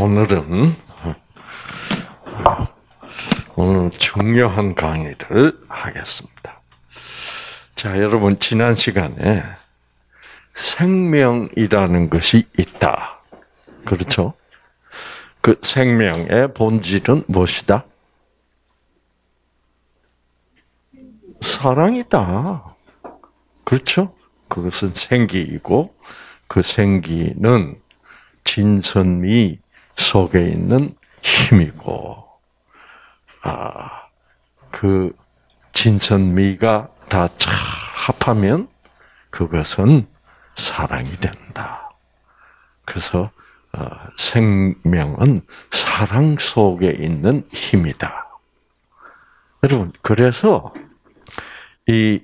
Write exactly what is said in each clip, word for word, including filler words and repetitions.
오늘은 오늘 중요한 강의를 하겠습니다. 자, 여러분 지난 시간에 생명이라는 것이 있다. 그렇죠? 그 생명의 본질은 무엇이다? 사랑이다. 그렇죠? 그것은 생기이고 그 생기는 진선미 속에 있는 힘이고, 아, 그 진선미가 다 합하면 그것은 사랑이 된다. 그래서 어, 생명은 사랑 속에 있는 힘이다. 여러분, 그래서 이,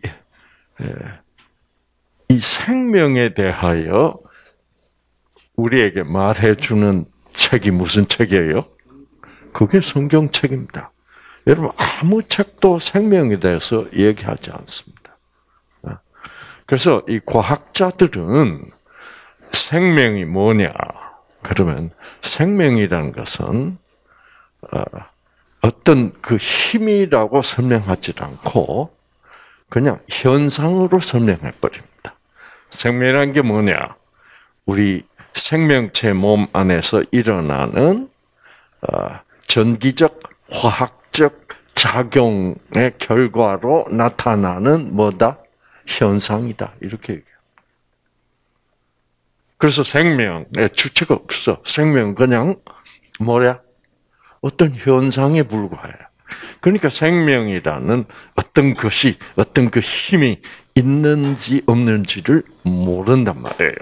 이 생명에 대하여 우리에게 말해주는 책이 무슨 책이에요? 그게 성경책입니다. 여러분, 아무 책도 생명에 대해서 얘기하지 않습니다. 그래서 이 과학자들은 생명이 뭐냐? 그러면 생명이라는 것은 어떤 그 힘이라고 설명하지 않고 그냥 현상으로 설명해 버립니다. 생명이라는 게 뭐냐? 우리 생명체 몸 안에서 일어나는 전기적, 화학적 작용의 결과로 나타나는 뭐다? 현상이다. 이렇게 얘기해요. 그래서 생명의 주체가 없어. 생명은 그냥 뭐야? 어떤 현상에 불과해. 그러니까 생명이라는 어떤 것이, 어떤 그 힘이 있는지 없는지를 모른단 말이에요.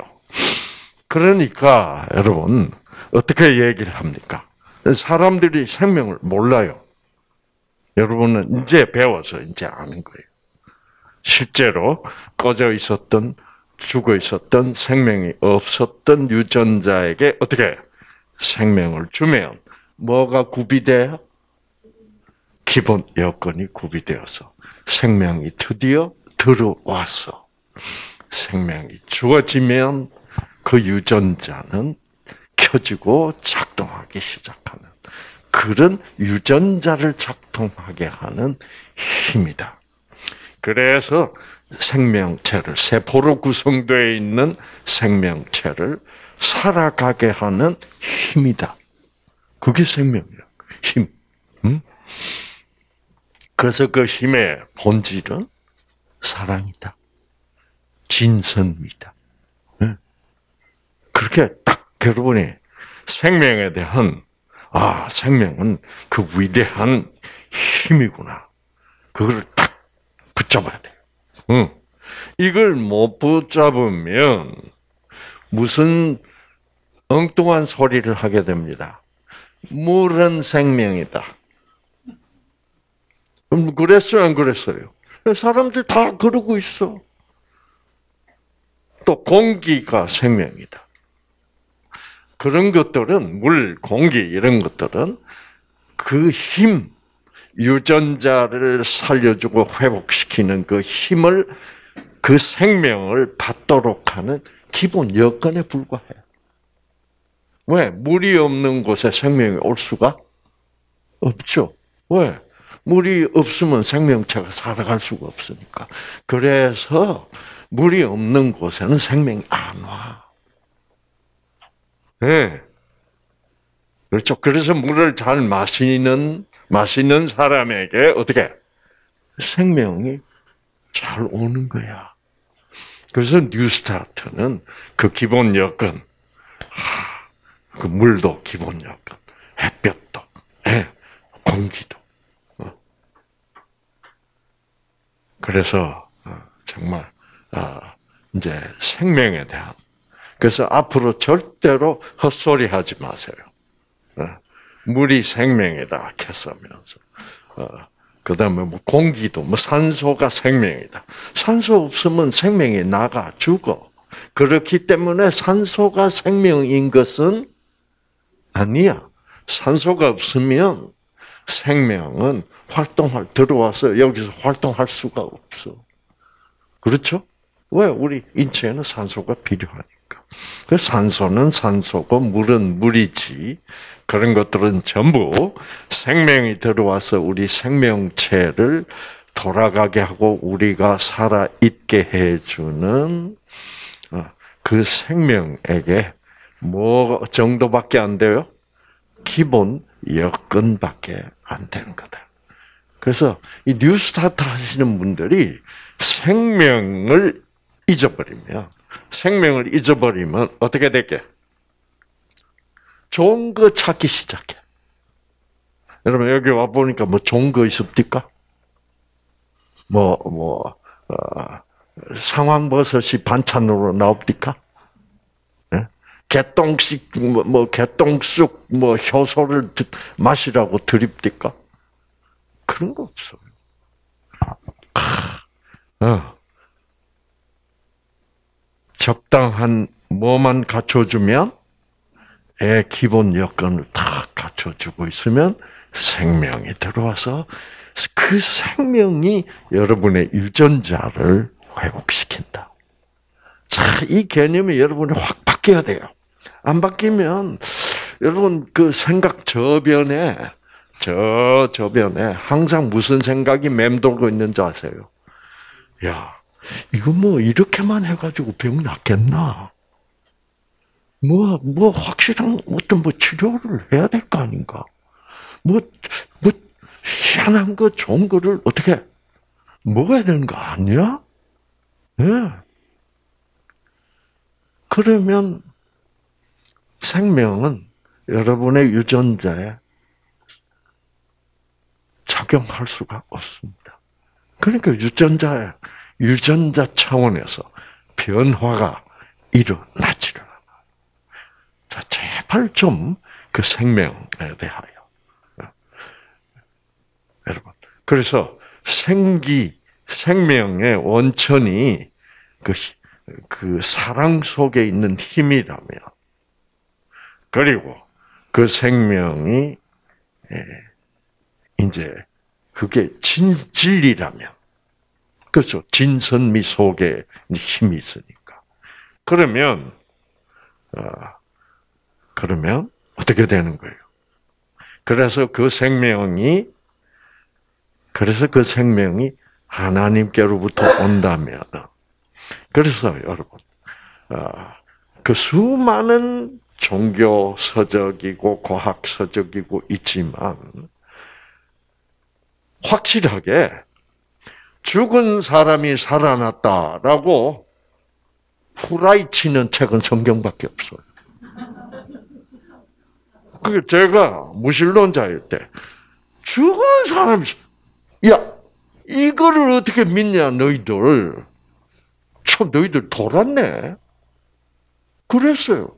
그러니까 여러분 어떻게 얘기를 합니까? 사람들이 생명을 몰라요. 여러분은 이제 배워서 이제 아는 거예요. 실제로 꺼져 있었던, 죽어 있었던, 생명이 없었던 유전자에게 어떻게 생명을 주면 뭐가 구비돼요? 기본 여건이 구비되어서 생명이 드디어 들어와서 생명이 주어지면 그 유전자는 켜지고 작동하기 시작하는 그런 유전자를 작동하게 하는 힘이다. 그래서 생명체를, 세포로 구성되어 있는 생명체를 살아가게 하는 힘이다. 그게 생명이야. 힘. 응? 그래서 그 힘의 본질은 사랑이다. 진선미다. 그렇게 딱 여러분이 생명에 대한, 아, 생명은 그 위대한 힘이구나. 그걸 딱 붙잡아야 돼요. 응. 이걸 못 붙잡으면 무슨 엉뚱한 소리를 하게 됩니다. 물은 생명이다. 그랬어요, 안 그랬어요? 사람들 다 그러고 있어. 또 공기가 생명이다. 그런 것들은 물, 공기 이런 것들은 그 힘, 유전자를 살려주고 회복시키는 그 힘을, 그 생명을 받도록 하는 기본 여건에 불과해요. 왜? 물이 없는 곳에 생명이 올 수가 없죠. 왜? 물이 없으면 생명체가 살아갈 수가 없으니까. 그래서 물이 없는 곳에는 생명이 안 와. 네. 그렇죠. 그래서 물을 잘 마시는, 마시는 사람에게 어떻게? 생명이 잘 오는 거야. 그래서 뉴스타트는 그 기본 여건, 그 물도 기본 여건, 햇볕도, 네. 공기도. 그래서 정말 이제 생명에 대한, 그래서 앞으로 절대로 헛소리 하지 마세요. 물이 생명이다 했으면서, 그 다음에 뭐 공기도, 뭐 산소가 생명이다. 산소 없으면 생명이 나가 죽어. 그렇기 때문에 산소가 생명인 것은 아니야. 산소가 없으면 생명은 활동할, 들어와서 여기서 활동할 수가 없어. 그렇죠? 왜? 우리 인체에는 산소가 필요하니까. 그 산소는 산소고 물은 물이지. 그런 것들은 전부 생명이 들어와서 우리 생명체를 돌아가게 하고 우리가 살아 있게 해주는 그 생명에게 뭐 정도밖에 안 돼요? 기본 여건밖에 안 되는 거다. 그래서 이 뉴스타트 하시는 분들이 생명을 잊어버리면, 생명을 잊어버리면 어떻게 될게? 좋은 거 찾기 시작해. 여러분 여기 와 보니까 뭐 좋은 거 있습니까? 뭐 뭐 어, 상황버섯이 반찬으로 나옵니까? 네? 개똥식 뭐, 뭐 개똥쑥 뭐 효소를 마시라고 드립니까? 그런 거 없어요. 어. 적당한 뭐만 갖춰주면 의 기본 여건을 다 갖춰주고 있으면 생명이 들어와서 그 생명이 여러분의 유전자를 회복시킨다. 자, 이 개념이 여러분이 확 바뀌어야 돼요. 안 바뀌면 여러분 그 생각 저변에 저 저변에 항상 무슨 생각이 맴돌고 있는지 아세요? 야, 이거 뭐 이렇게만 해가지고 병 낫겠나? 뭐, 뭐, 확실한 어떤 뭐 치료를 해야 될 거 아닌가? 뭐, 뭐, 희한한 거, 좋은 거를 어떻게 먹어야 되는 거 아니야? 예. 네. 그러면 생명은 여러분의 유전자에 작용할 수가 없습니다. 그러니까 유전자에, 유전자 차원에서 변화가 일어나지를 않아요. 자, 제발 좀 그 생명에 대하여. 여러분. 그래서 생기, 생명의 원천이 그, 그 사랑 속에 있는 힘이라면, 그리고 그 생명이, 이제, 그게 진, 진리라면, 그렇죠. 진선미 속에 힘이 있으니까. 그러면, 어, 그러면 어떻게 되는 거예요? 그래서 그 생명이, 그래서 그 생명이 하나님께로부터 온다면, 그래서 여러분, 어, 그 수많은 종교 서적이고 과학 서적이고 있지만, 확실하게 죽은 사람이 살아났다라고 후라이치는 책은 성경밖에 없어요. 그 제가 무신론자일 때 죽은 사람이 야 이거를 어떻게 믿냐 너희들 참 너희들 돌았네. 그랬어요.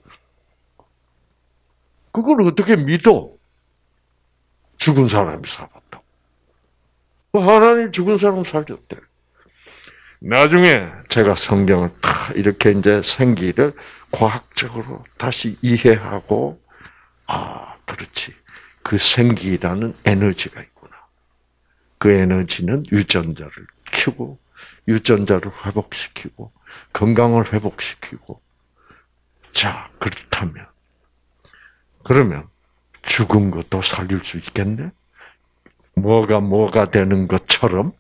그걸 어떻게 믿어? 죽은 사람이 살았다. 하나님 죽은 사람 살렸대. 나중에 제가 성경을 다 이렇게 이제 생기를 과학적으로 다시 이해하고, 아, 그렇지. 그 생기라는 에너지가 있구나. 그 에너지는 유전자를 키우고, 유전자를 회복시키고, 건강을 회복시키고. 자, 그렇다면, 그러면 죽은 것도 살릴 수 있겠네? 뭐가 뭐가 되는 것처럼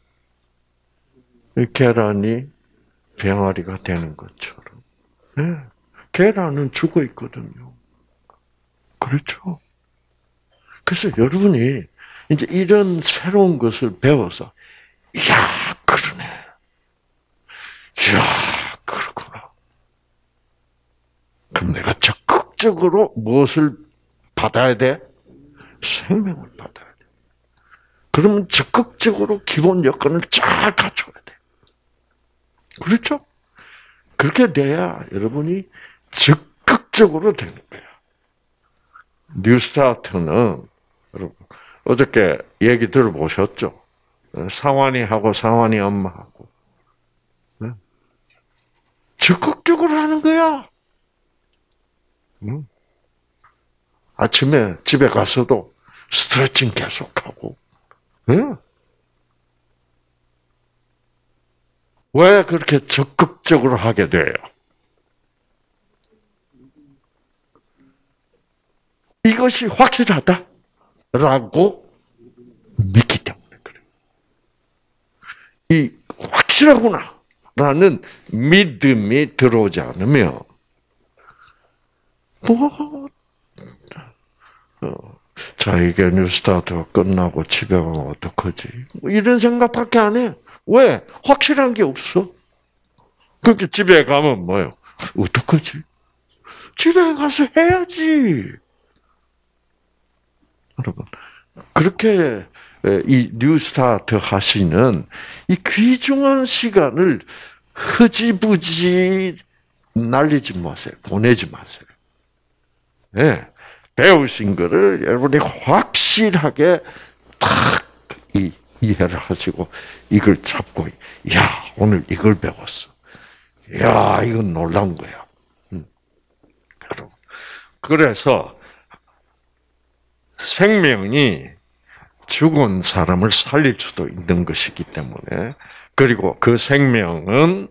계란이 병아리가 되는 것처럼. 네. 계란은 죽어 있거든요. 그렇죠? 그래서 여러분이 이제 이런 새로운 것을 배워서, 이야, 그러네. 이야, 그렇구나. 그럼 내가 적극적으로 무엇을 받아야 돼? 생명을 받아야 돼. 그러면 적극적으로 기본 여건을 잘 갖춰야 돼. 그렇죠? 그렇게 돼야 여러분이 적극적으로 되는 거야. 뉴스타트는 여러분 어저께 얘기 들어보셨죠? 상환이하고 상환이 엄마하고 네? 적극적으로 하는 거야. 응? 아침에 집에 가서도 스트레칭 계속하고. 응? 왜 그렇게 적극적으로 하게 돼요? 이것이 확실하다라고 믿기 때문에 그래요. 이 확실하구나라는 믿음이 들어오지 않으면 뭐 어, 자 이게 뉴스타트 끝나고 집에 가면 어떡하지? 뭐 이런 생각밖에 안 해. 왜? 확실한 게 없어. 그렇게 집에 가면 뭐요? 어떡하지? 집에 가서 해야지. 여러분, 그렇게 이 뉴스타트 하시는 이 귀중한 시간을 흐지부지 날리지 마세요. 보내지 마세요. 네. 배우신 거를 여러분이 확실하게 딱 이, 이해를 하시고 이걸 잡고, 야, 오늘 이걸 배웠어. 야, 이건 놀라운 거야. 음. 여러분. 그래서 생명이 죽은 사람을 살릴 수도 있는 것이기 때문에, 그리고 그 생명은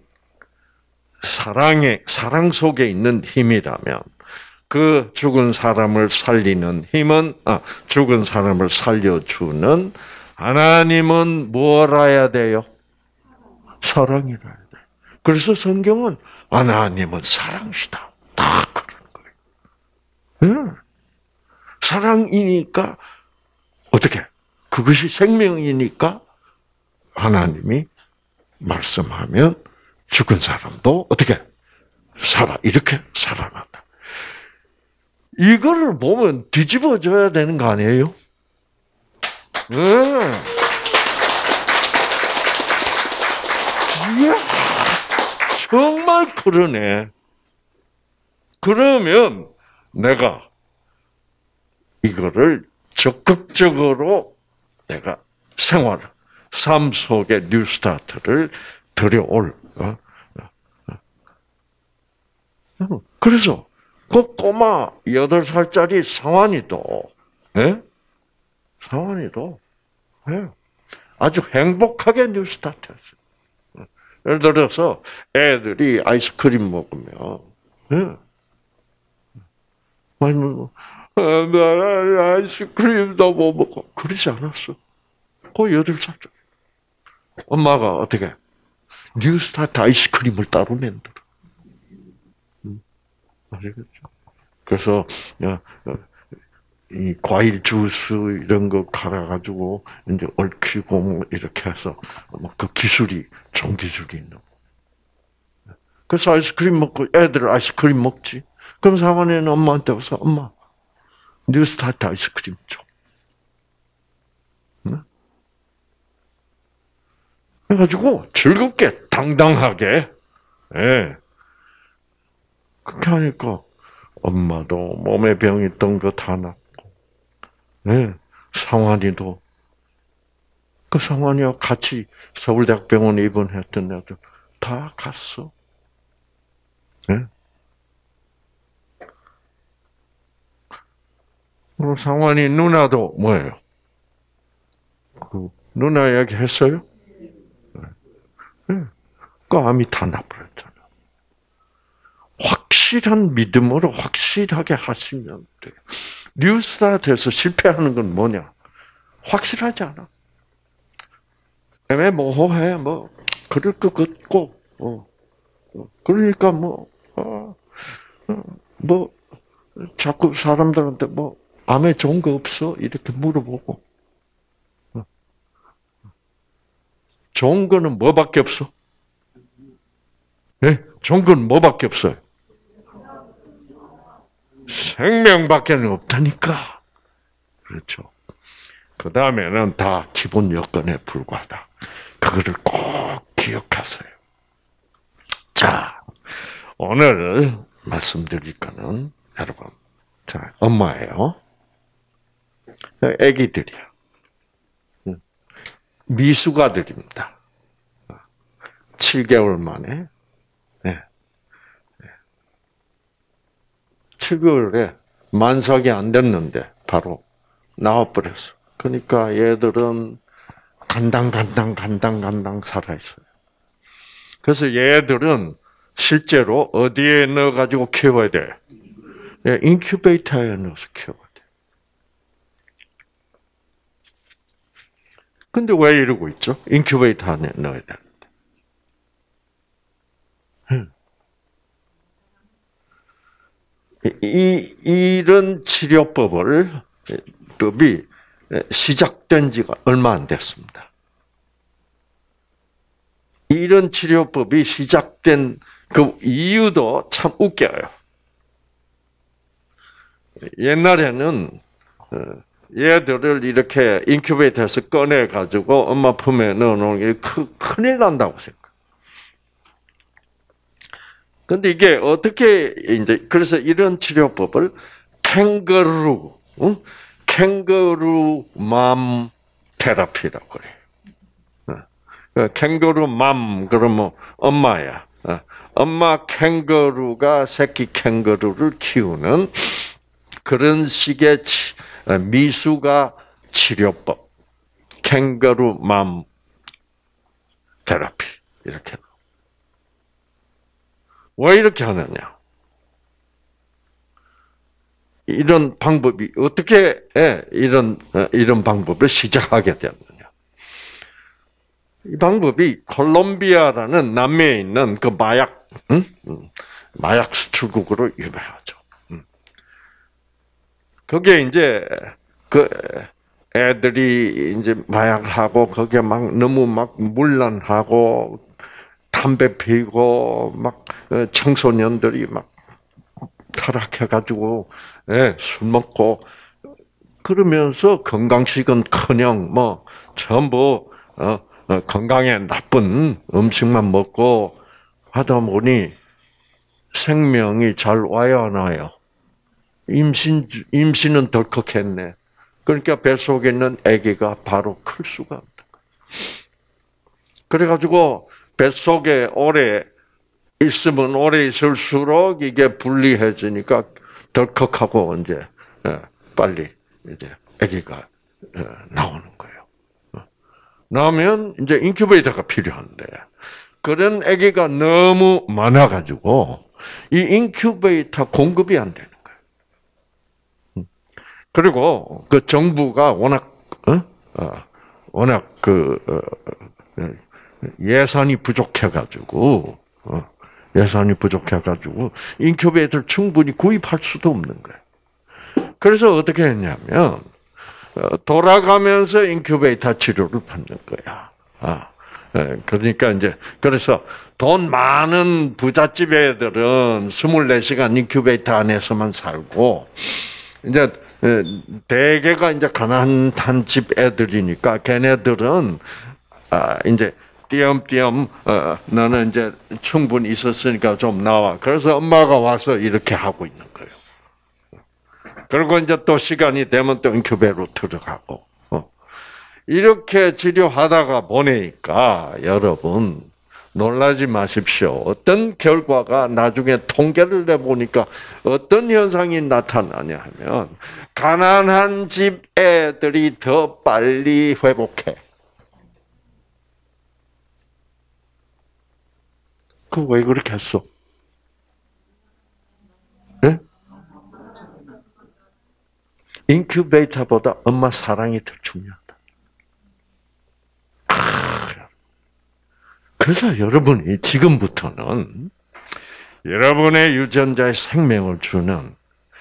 사랑의, 사랑 속에 있는 힘이라면, 그 죽은 사람을 살리는 힘은, 아, 죽은 사람을 살려주는 하나님은 뭐라야 돼요? 사랑이라야 돼. 그래서 성경은 하나님은 사랑이시다. 다 그런 거예요. 응. 사랑이니까, 어떻게? 그것이 생명이니까 하나님이 말씀하면 죽은 사람도 어떻게? 살아. 이렇게 살아난다. 이거를 보면 뒤집어져야 되는 거 아니에요? 네. 이야, 정말 그러네. 그러면 내가 이거를 적극적으로 내가 생활, 삶 속에 뉴스타트를 들여올. 그래서 그 꼬마 여덟 살짜리 상환이도, 예? 상환이도, 예? 아주 행복하게 뉴스타트했어요. 예를 들어서 애들이 아이스크림 먹으면, 예? 아니면 나 아이스크림도 못 먹고 그러지 않았어. 그 여덟 살짜리 엄마가 어떻게 뉴스타트 아이스크림을 따로 만들어. 아시겠죠? 그래서 이 과일 주스 이런 거 갈아가지고 이제 얽히고 뭐 이렇게 해서 그 기술이 좋은 기술이 있는. 그래서 아이스크림 먹고 애들 아이스크림 먹지. 그럼 상원이는 엄마한테 와서 엄마 뉴스타트 아이스크림 줘. 응? 해가지고 즐겁게 당당하게. 예. 그렇게 하니까 엄마도 몸에 병 있던 거 다 낫고, 네, 상환이도 그 상환이와 같이 서울대학병원에 입원했던 애들 다 갔어. 네. 그리고 상환이 누나도 뭐예요? 그 누나 얘기 했어요? 네. 그 암이 다 나버렸잖아. 확실한 믿음으로 확실하게 하시면 돼요. 뉴스타트에서 실패하는 건 뭐냐? 확실하지 않아. 애매모호해. 뭐 그럴 것 같고, 어. 그러니까 뭐, 어, 뭐 자꾸 사람들한테 뭐 암에 좋은 거 없어? 이렇게 물어보고. 좋은 거는 뭐밖에 없어? 네? 좋은 건 뭐밖에 없어요? 생명밖에 없다니까. 그렇죠. 그 다음에는 다 기본 여건에 불과하다. 그거를 꼭 기억하세요. 자, 오늘 말씀드릴 거는 여러분, 자, 엄마예요. 아기들이야. 미숙아들입니다. 칠 개월 만에, 네. 칠 개월에 만삭이 안 됐는데 바로 나와버렸어. 그러니까 얘들은 간당간당 간당간당 살아있어요. 그래서 얘들은 실제로 어디에 넣어가지고 키워야 돼? 인큐베이터에 넣어서 키워야 돼. 근데 왜 이러고 있죠? 인큐베이터 안에 넣어야 되는데. 이, 이런 치료법을, 법이 시작된 지가 얼마 안 됐습니다. 이런 치료법이 시작된 그 이유도 참 웃겨요. 옛날에는 얘들을 이렇게 인큐베이터에서 꺼내가지고 엄마 품에 넣어놓은 게 큰일 난다고 생각. 근데 이게 어떻게, 이제, 그래서 이런 치료법을 캥거루, 응? 캥거루 맘 테라피라고 그래요. 캥거루 맘, 그러면 엄마야. 엄마 캥거루가 새끼 캥거루를 키우는 그런 식의 미숙아 치료법. 캥거루 맘 테라피. 이렇게. 왜 이렇게 하느냐? 이런 방법이 어떻게 이런 이런 방법을 시작하게 되었느냐? 이 방법이 콜롬비아라는 남미에 있는 그 마약, 응? 마약 수출국으로 유명하죠. 거기에 이제 그 애들이 이제 마약을 하고 거기에 막 너무 막 문란하고 담배 피고 막 청소년들이 막 타락해가지고 예, 술 먹고 그러면서 건강식은커녕 뭐 전부 어, 어, 건강에 나쁜 음식만 먹고 하다 보니 생명이 잘 와야 안 와요. 임신 임신은 덜컥했네. 그러니까 뱃속에 있는 아기가 바로 클 수가 없는 거예요. 그래가지고 뱃속에 오래 있으면 오래 있을수록 이게 분리해지니까 덜컥하고 이제 빨리 이제 아기가 나오는 거예요. 나오면 이제 인큐베이터가 필요한데 그런 아기가 너무 많아가지고 이 인큐베이터 공급이 안 되는 거예요. 그리고 그 정부가 워낙 어? 어, 워낙 그 어, 예산이 부족해가지고, 어, 예산이 부족해가지고, 인큐베이터를 충분히 구입할 수도 없는 거예요. 그래서 어떻게 했냐면, 어, 돌아가면서 인큐베이터 치료를 받는 거야. 아, 예, 그러니까 이제, 그래서 돈 많은 부잣집 애들은 스물네 시간 인큐베이터 안에서만 살고, 이제, 대개가 이제 가난한 집 애들이니까 걔네들은, 아, 이제, 띄엄띄엄 어, 너는 이제 충분히 있었으니까 좀 나와. 그래서 엄마가 와서 이렇게 하고 있는 거예요. 그리고 이제 또 시간이 되면 또 인큐베이터로 들어가고 어. 이렇게 치료하다가 보니까 여러분 놀라지 마십시오. 어떤 결과가 나중에 통계를 내보니까 어떤 현상이 나타나냐 하면 가난한 집 애들이 더 빨리 회복해. 그 왜 그렇게 했어? 네? 인큐베이터보다 엄마 사랑이 더 중요하다. 그래서 여러분이 지금부터는 여러분의 유전자의 생명을 주는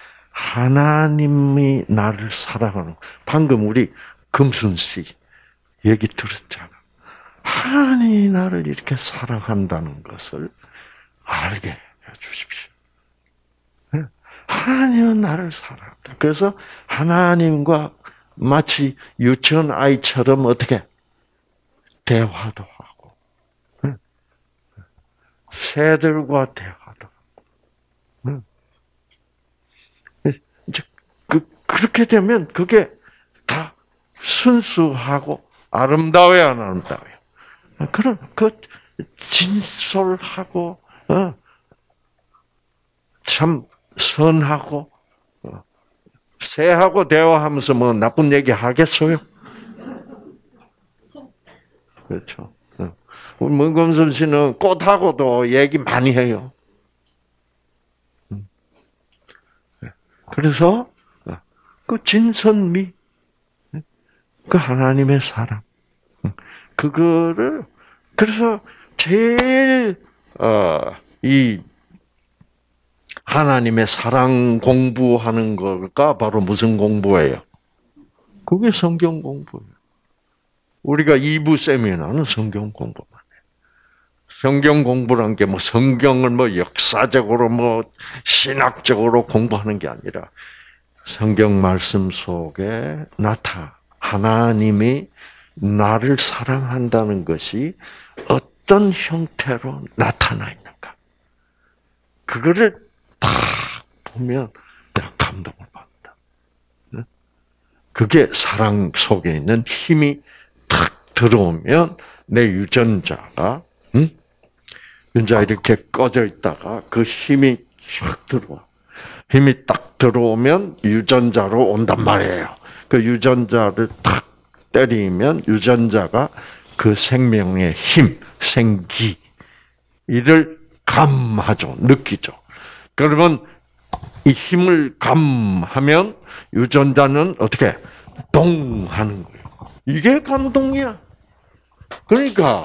하나님이 나를 사랑하는, 방금 우리 금순 씨 얘기 들었잖아. 하나님이 나를 이렇게 사랑한다는 것을 알게 해 주십시오. 하나님은 나를 사랑한다. 그래서 하나님과 마치 유치원 아이처럼 어떻게 대화도 하고, 새들과 대화도 하고. 이제 그 그렇게 되면 그게 다 순수하고 아름다워야 안 아름다워요. 그런 그 진솔하고 어, 참 선하고 어, 새하고 대화하면서 뭐 나쁜 얘기 하겠어요? 그렇죠. 어. 우리 문금순 씨는 꽃하고도 얘기 많이 해요. 그래서 그 진선미, 그 하나님의 사랑. 그거를 그래서 제일 어, 이 하나님의 사랑 공부하는 걸까 바로 무슨 공부예요? 그게 성경 공부예요. 우리가 이 부 세미나는 성경 공부만 해요. 성경 공부란 게 뭐 성경을 뭐 역사적으로 뭐 신학적으로 공부하는 게 아니라 성경 말씀 속에 나타 하나님이 나를 사랑한다는 것이 어떤 형태로 나타나 있는가. 그거를 딱 보면 내가 감동을 받는다. 그게 사랑 속에 있는 힘이 탁 들어오면 내 유전자가 응? 유전자 이렇게 꺼져 있다가 그 힘이 쫙 들어와. 힘이 딱 들어오면 유전자로 온단 말이에요. 그 유전자를 탁 때리면 유전자가 그 생명의 힘, 생기 이를 감하죠. 느끼죠. 그러면 이 힘을 감하면 유전자는 어떻게 동 하는 거예요. 이게 감동이야. 그러니까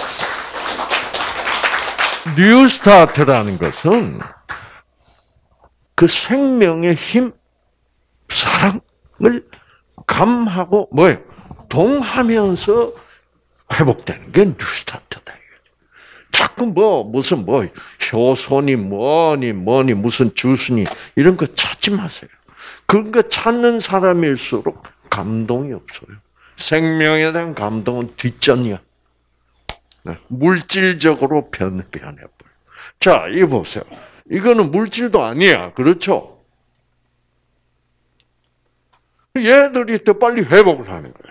뉴스타트라는 것은 그 생명의 힘, 사랑을 감하고 뭐예요? 동하면서 회복되는 게 뉴스타트다. 자꾸 뭐 무슨 뭐 효소니 뭐니 뭐니 무슨 주스니 이런 거 찾지 마세요. 그런 거 찾는 사람일수록 감동이 없어요. 생명에 대한 감동은 뒷전이야. 물질적으로 변, 변해버려. 자, 이거 보세요. 이거는 물질도 아니야. 그렇죠? 얘들이 더 빨리 회복을 하는 거야.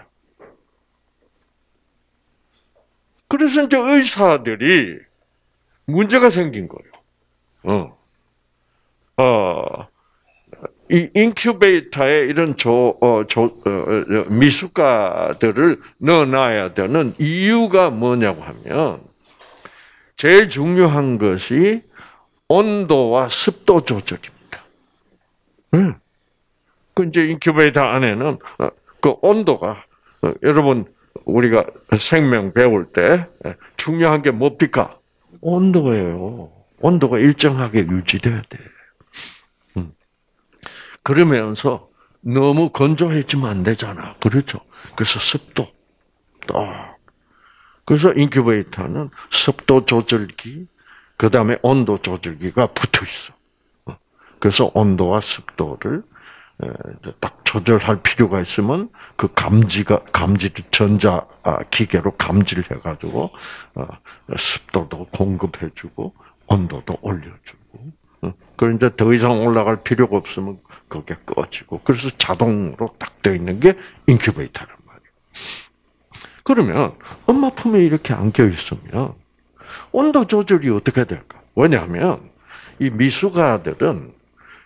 그래서 이제 의사들이 문제가 생긴 거예요. 어, 어, 이 인큐베이터에 이런 조, 어, 조, 어, 미숙가들을 넣어놔야 되는 이유가 뭐냐고 하면, 제일 중요한 것이 온도와 습도 조절입니다. 응. 그 이제 인큐베이터 안에는 그 온도가, 어, 여러분, 우리가 생명 배울 때 중요한 게 뭡니까? 온도예요. 온도가 일정하게 유지돼야 돼. 음. 그러면서 너무 건조해지면 안 되잖아. 그렇죠? 그래서 습도. 딱. 그래서 인큐베이터는 습도 조절기, 그 다음에 온도 조절기가 붙어 있어. 그래서 온도와 습도를 딱 조절할 필요가 있으면 그 감지가 감지 전자 기계로 감지를 해가지고 습도도 공급해주고 온도도 올려주고. 그 이제 더 이상 올라갈 필요가 없으면 그게 꺼지고. 그래서 자동으로 딱 되어 있는 게 인큐베이터란 말이에요. 그러면 엄마 품에 이렇게 안겨 있으면 온도 조절이 어떻게 될까? 왜냐하면 이 미숙아들은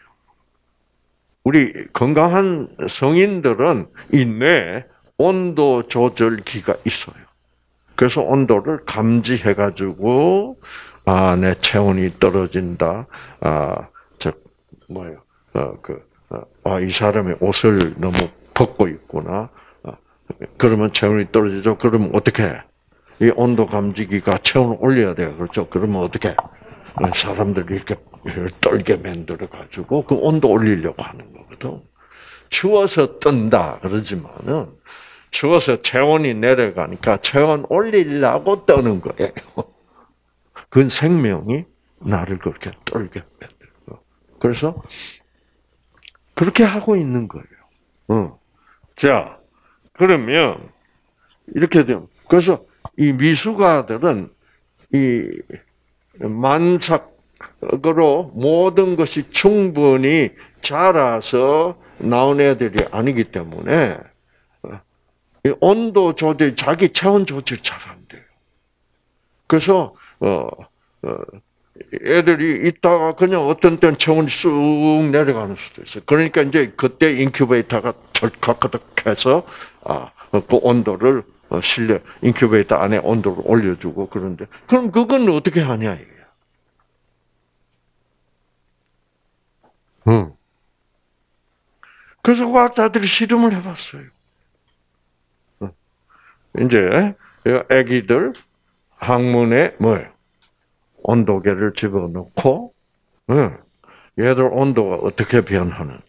우리 건강한 성인들은 이 뇌에 온도 조절기가 있어요. 그래서 온도를 감지해가지고, 아, 내 체온이 떨어진다. 아, 저, 뭐예요. 어, 그, 어, 아, 이 사람이 옷을 너무 벗고 있구나. 아, 그러면 체온이 떨어지죠. 그러면 어떻게 해? 이 온도 감지기가 체온을 올려야 돼요. 그렇죠? 그러면 어떻게 해? 사람들이 이렇게 떨게 만들어가지고 그 온도 올리려고 하는 거거든. 추워서 뜬다 그러지만은 추워서 체온이 내려가니까 체온 올리려고 떠는 거예요. 그건 생명이 나를 그렇게 떨게 만들고. 그래서 그렇게 하고 있는 거예요. 어. 자, 그러면 이렇게 되면 그래서 이 미숙아들은 이 만삭으로 모든 것이 충분히 자라서 나온 애들이 아니기 때문에 이 온도 조절, 자기 체온 조절 잘 안 돼요. 그래서 어, 어, 애들이 있다가 그냥 어떤 때는 체온이 쑥 내려가는 수도 있어요. 그러니까 이제 그때 인큐베이터가 절카카득해서 아, 그 온도를 실내 인큐베이터 안에 온도를 올려주고 그런데 그럼 그건 어떻게 하냐 이게. 응. 그래서 과학자들이 실험을 해봤어요. 이제 아기들 항문에 뭐예요? 온도계를 집어넣고, 얘들 온도가 어떻게 변하는지.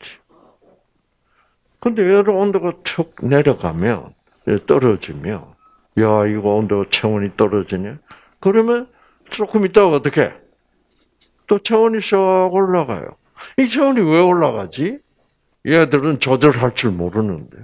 근데 얘들 온도가 툭 내려가면, 떨어지면, 야, 이거 온도 체온이 떨어지네? 그러면 조금 있다가 어떻게? 또 체온이 싹 올라가요. 이 체온이 왜 올라가지? 얘들은 조절할 줄 모르는데.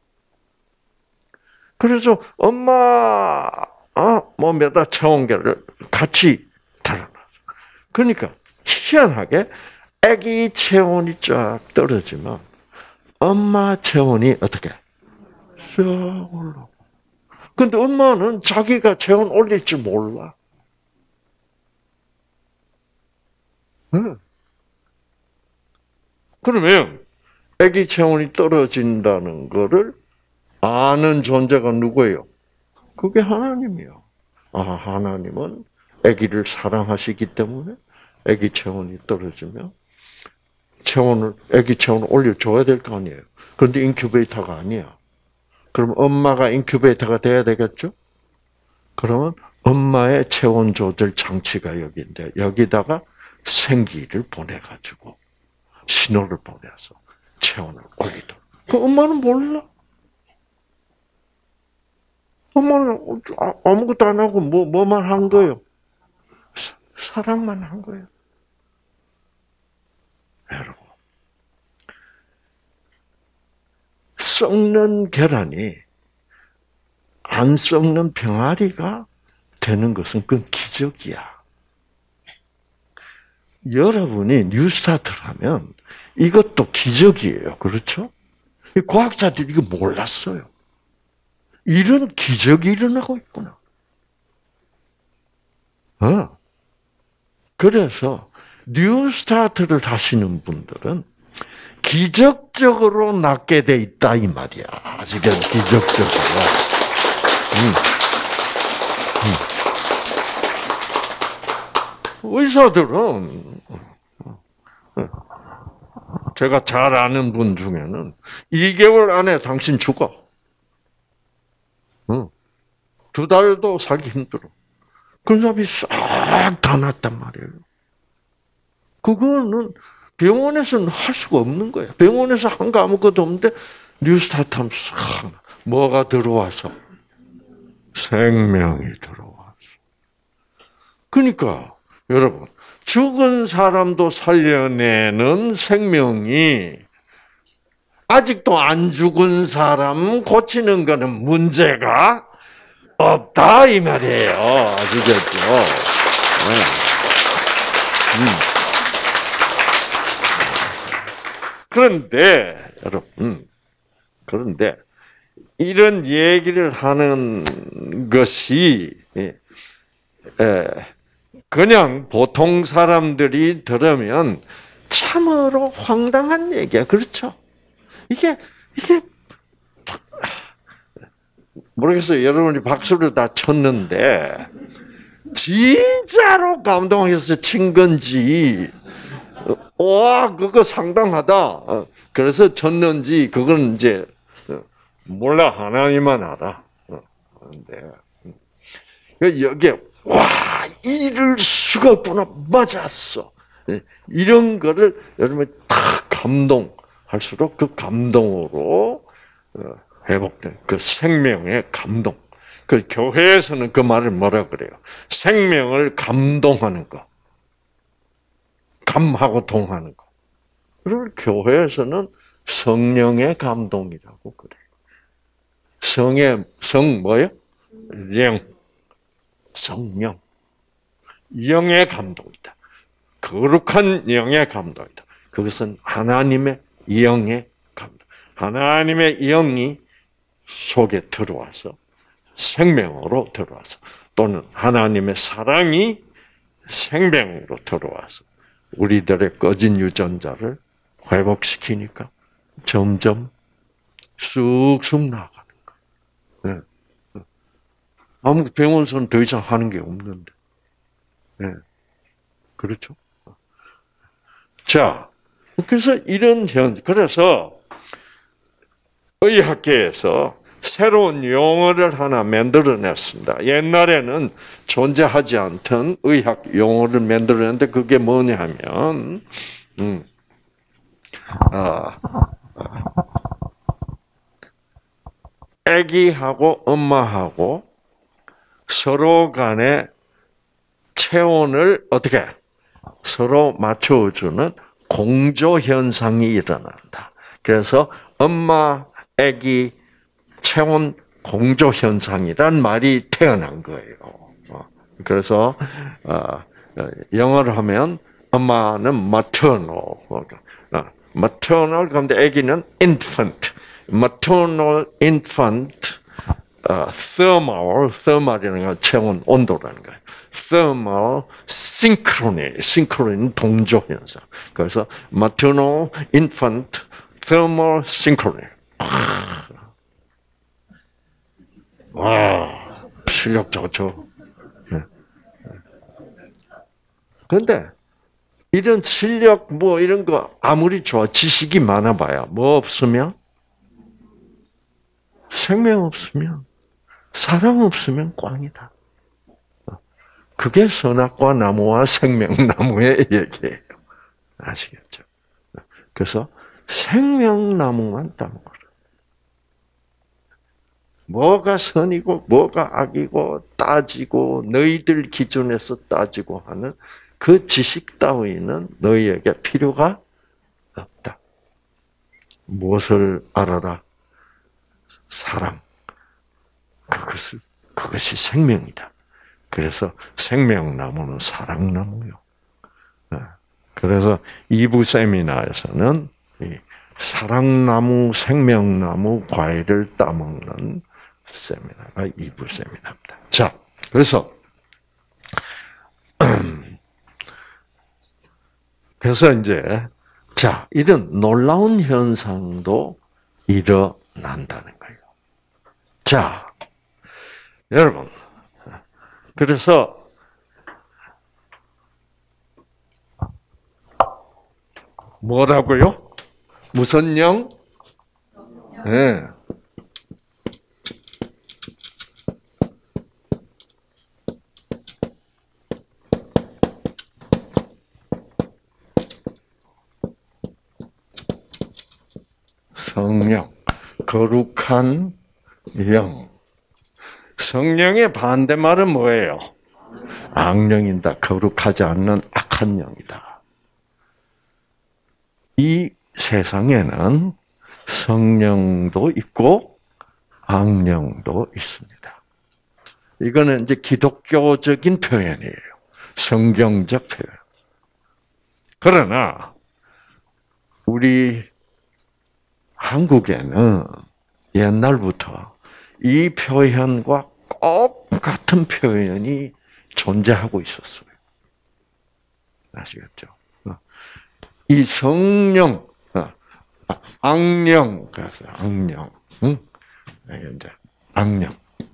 그래서 엄마, 아, 뭐 몇아 체온계를 같이 달아놨어. 그러니까 희한하게 아기 체온이 쫙 떨어지면 엄마 체온이 어떻게? 쫙 올라가. 근데 엄마는 자기가 체온 올릴 줄 몰라. 응. 그러면 아기 체온이 떨어진다는 거를 아는 존재가 누구예요? 그게 하나님이요. 아, 하나님은 아기를 사랑하시기 때문에 아기 체온이 떨어지면 체온을 아기 체온을 올려줘야 될 거 아니에요. 그런데 인큐베이터가 아니야. 그럼 엄마가 인큐베이터가 돼야 되겠죠? 그러면 엄마의 체온 조절 장치가 여기인데 여기다가 생기를 보내가지고 신호를 보내서 체온을 올리도록. 그 엄마는 몰라. 엄마는 아무것도 안 하고 뭐 뭐만 한 거예요. 사랑만 한 거예요. 여러분, 썩는 계란이 안 썩는 병아리가 되는 것은 그건 기적이야. 여러분이 뉴스타트를 하면 이것도 기적이에요. 그렇죠? 과학자들이 이거 몰랐어요. 이런 기적이 일어나고 있구나. 어. 그래서 뉴스타트를 하시는 분들은 기적적으로 낫게 돼 있다 이 말이야. 아직은 기적적으로. 음. 음. 의사들은 제가 잘 아는 분 중에는 이 개월 안에 당신 죽어. 응. 두 달도 살기 힘들어. 그 사람이 싹 다 났단 말이에요. 그거는 병원에서는 할 수가 없는 거예요. 병원에서 한 거 아무것도 없는데 뉴스타트 하면 싹 뭐가 들어와서 생명이 들어와서. 그러니까 여러분 죽은 사람도 살려내는 생명이 아직도 안 죽은 사람 고치는 거는 문제가 없다 이 말이에요. 아시겠죠? 네. 음. 그런데 여러분, 그런데 이런 얘기를 하는 것이 그냥 보통 사람들이 들으면 참으로 황당한 얘기야, 그렇죠? 이게 이게 모르겠어요. 여러분이 박수를 다 쳤는데 진짜로 감동해서 친 건지, 와 그거 상당하다. 그래서 쳤는지 그건 이제 몰라, 하나님만 알아. 그런데 여기에 와 이럴 수가 없구나, 맞았어. 이런 거를 여러분이 탁 감동할수록 그 감동으로 회복된 그 생명의 감동. 그 교회에서는 그 말을 뭐라 그래요? 생명을 감동하는 거. 감하고 동하는 거. 그리고 교회에서는 성령의 감동이라고 그래요. 성의, 성 뭐예요? 영. 성령. 영의 감동이다. 거룩한 영의 감동이다. 그것은 하나님의 영의 감동. 하나님의 영이 속에 들어와서 생명으로 들어와서, 또는 하나님의 사랑이 생명으로 들어와서 우리들의 꺼진 유전자를 회복시키니까 점점 쑥쑥 나아가는 거예요. 네. 아무 병원에서는 더 이상 하는 게 없는데. 네. 그렇죠? 자, 그래서 이런 현, 그래서 의학계에서 새로운 용어를 하나 만들어냈습니다. 옛날에는 존재하지 않던 의학 용어를 만들어냈는데 그게 뭐냐면, 음, 아, 아기하고 엄마하고 서로 간에 체온을 어떻게 서로 맞춰주는 공조 현상이 일어난다. 그래서 엄마, 아기 체온 공조 현상이란 말이 태어난 거예요. 그래서 영어로 하면 엄마는 maternal, maternal 그런데 아기는 infant, maternal infant thermal, thermal이라는 건 체온 온도라는 거예요. thermal synchrony, synchrony는 동조 현상. 그래서 maternal infant thermal synchrony. 와, 실력 좋죠. 그런데 이런 실력 뭐 이런 거 아무리 좋아 지식이 많아봐야 뭐 없으면 생명 없으면 사랑 없으면 꽝이다. 그게 선악과 나무와 생명나무의 얘기예요. 아시겠죠? 그래서 생명나무만 따먹어라. 뭐가 선이고 뭐가 악이고 따지고 너희들 기준에서 따지고 하는 그 지식 따위는 너희에게 필요가 없다. 무엇을 알아라? 사랑. 그것을, 그것이 생명이다. 그래서 생명나무는 사랑나무요. 그래서 이 부 세미나에서는 이 사랑나무, 생명나무 과일을 따먹는 세미나가 이 부 세미나입니다. 자, 그래서 그래서 이제 자 이런 놀라운 현상도 일어난다는 거예요. 자, 여러분, 그래서 뭐라고요? 무슨 영? 네. 성령, 거룩한 영. 성령의 반대말은 뭐예요? 악령이다. 거룩하지 않는 악한 영이다. 이 세상에는 성령도 있고 악령도 있습니다. 이거는 이제 기독교적인 표현이에요. 성경적 표현. 그러나 우리 한국에는 옛날부터 이 표현과 꼭 같은 표현이 존재하고 있었어요. 아시겠죠? 이 성령, 악령, 그래서 악령, 응? 이제 악령.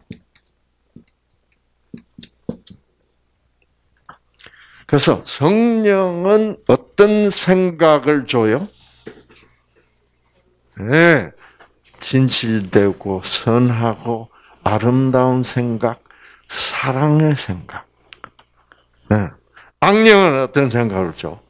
그래서 성령은 어떤 생각을 줘요? 네, 진실되고 선하고 아름다운 생각, 사랑의 생각. 네. 악령은 어떤 생각을 줘?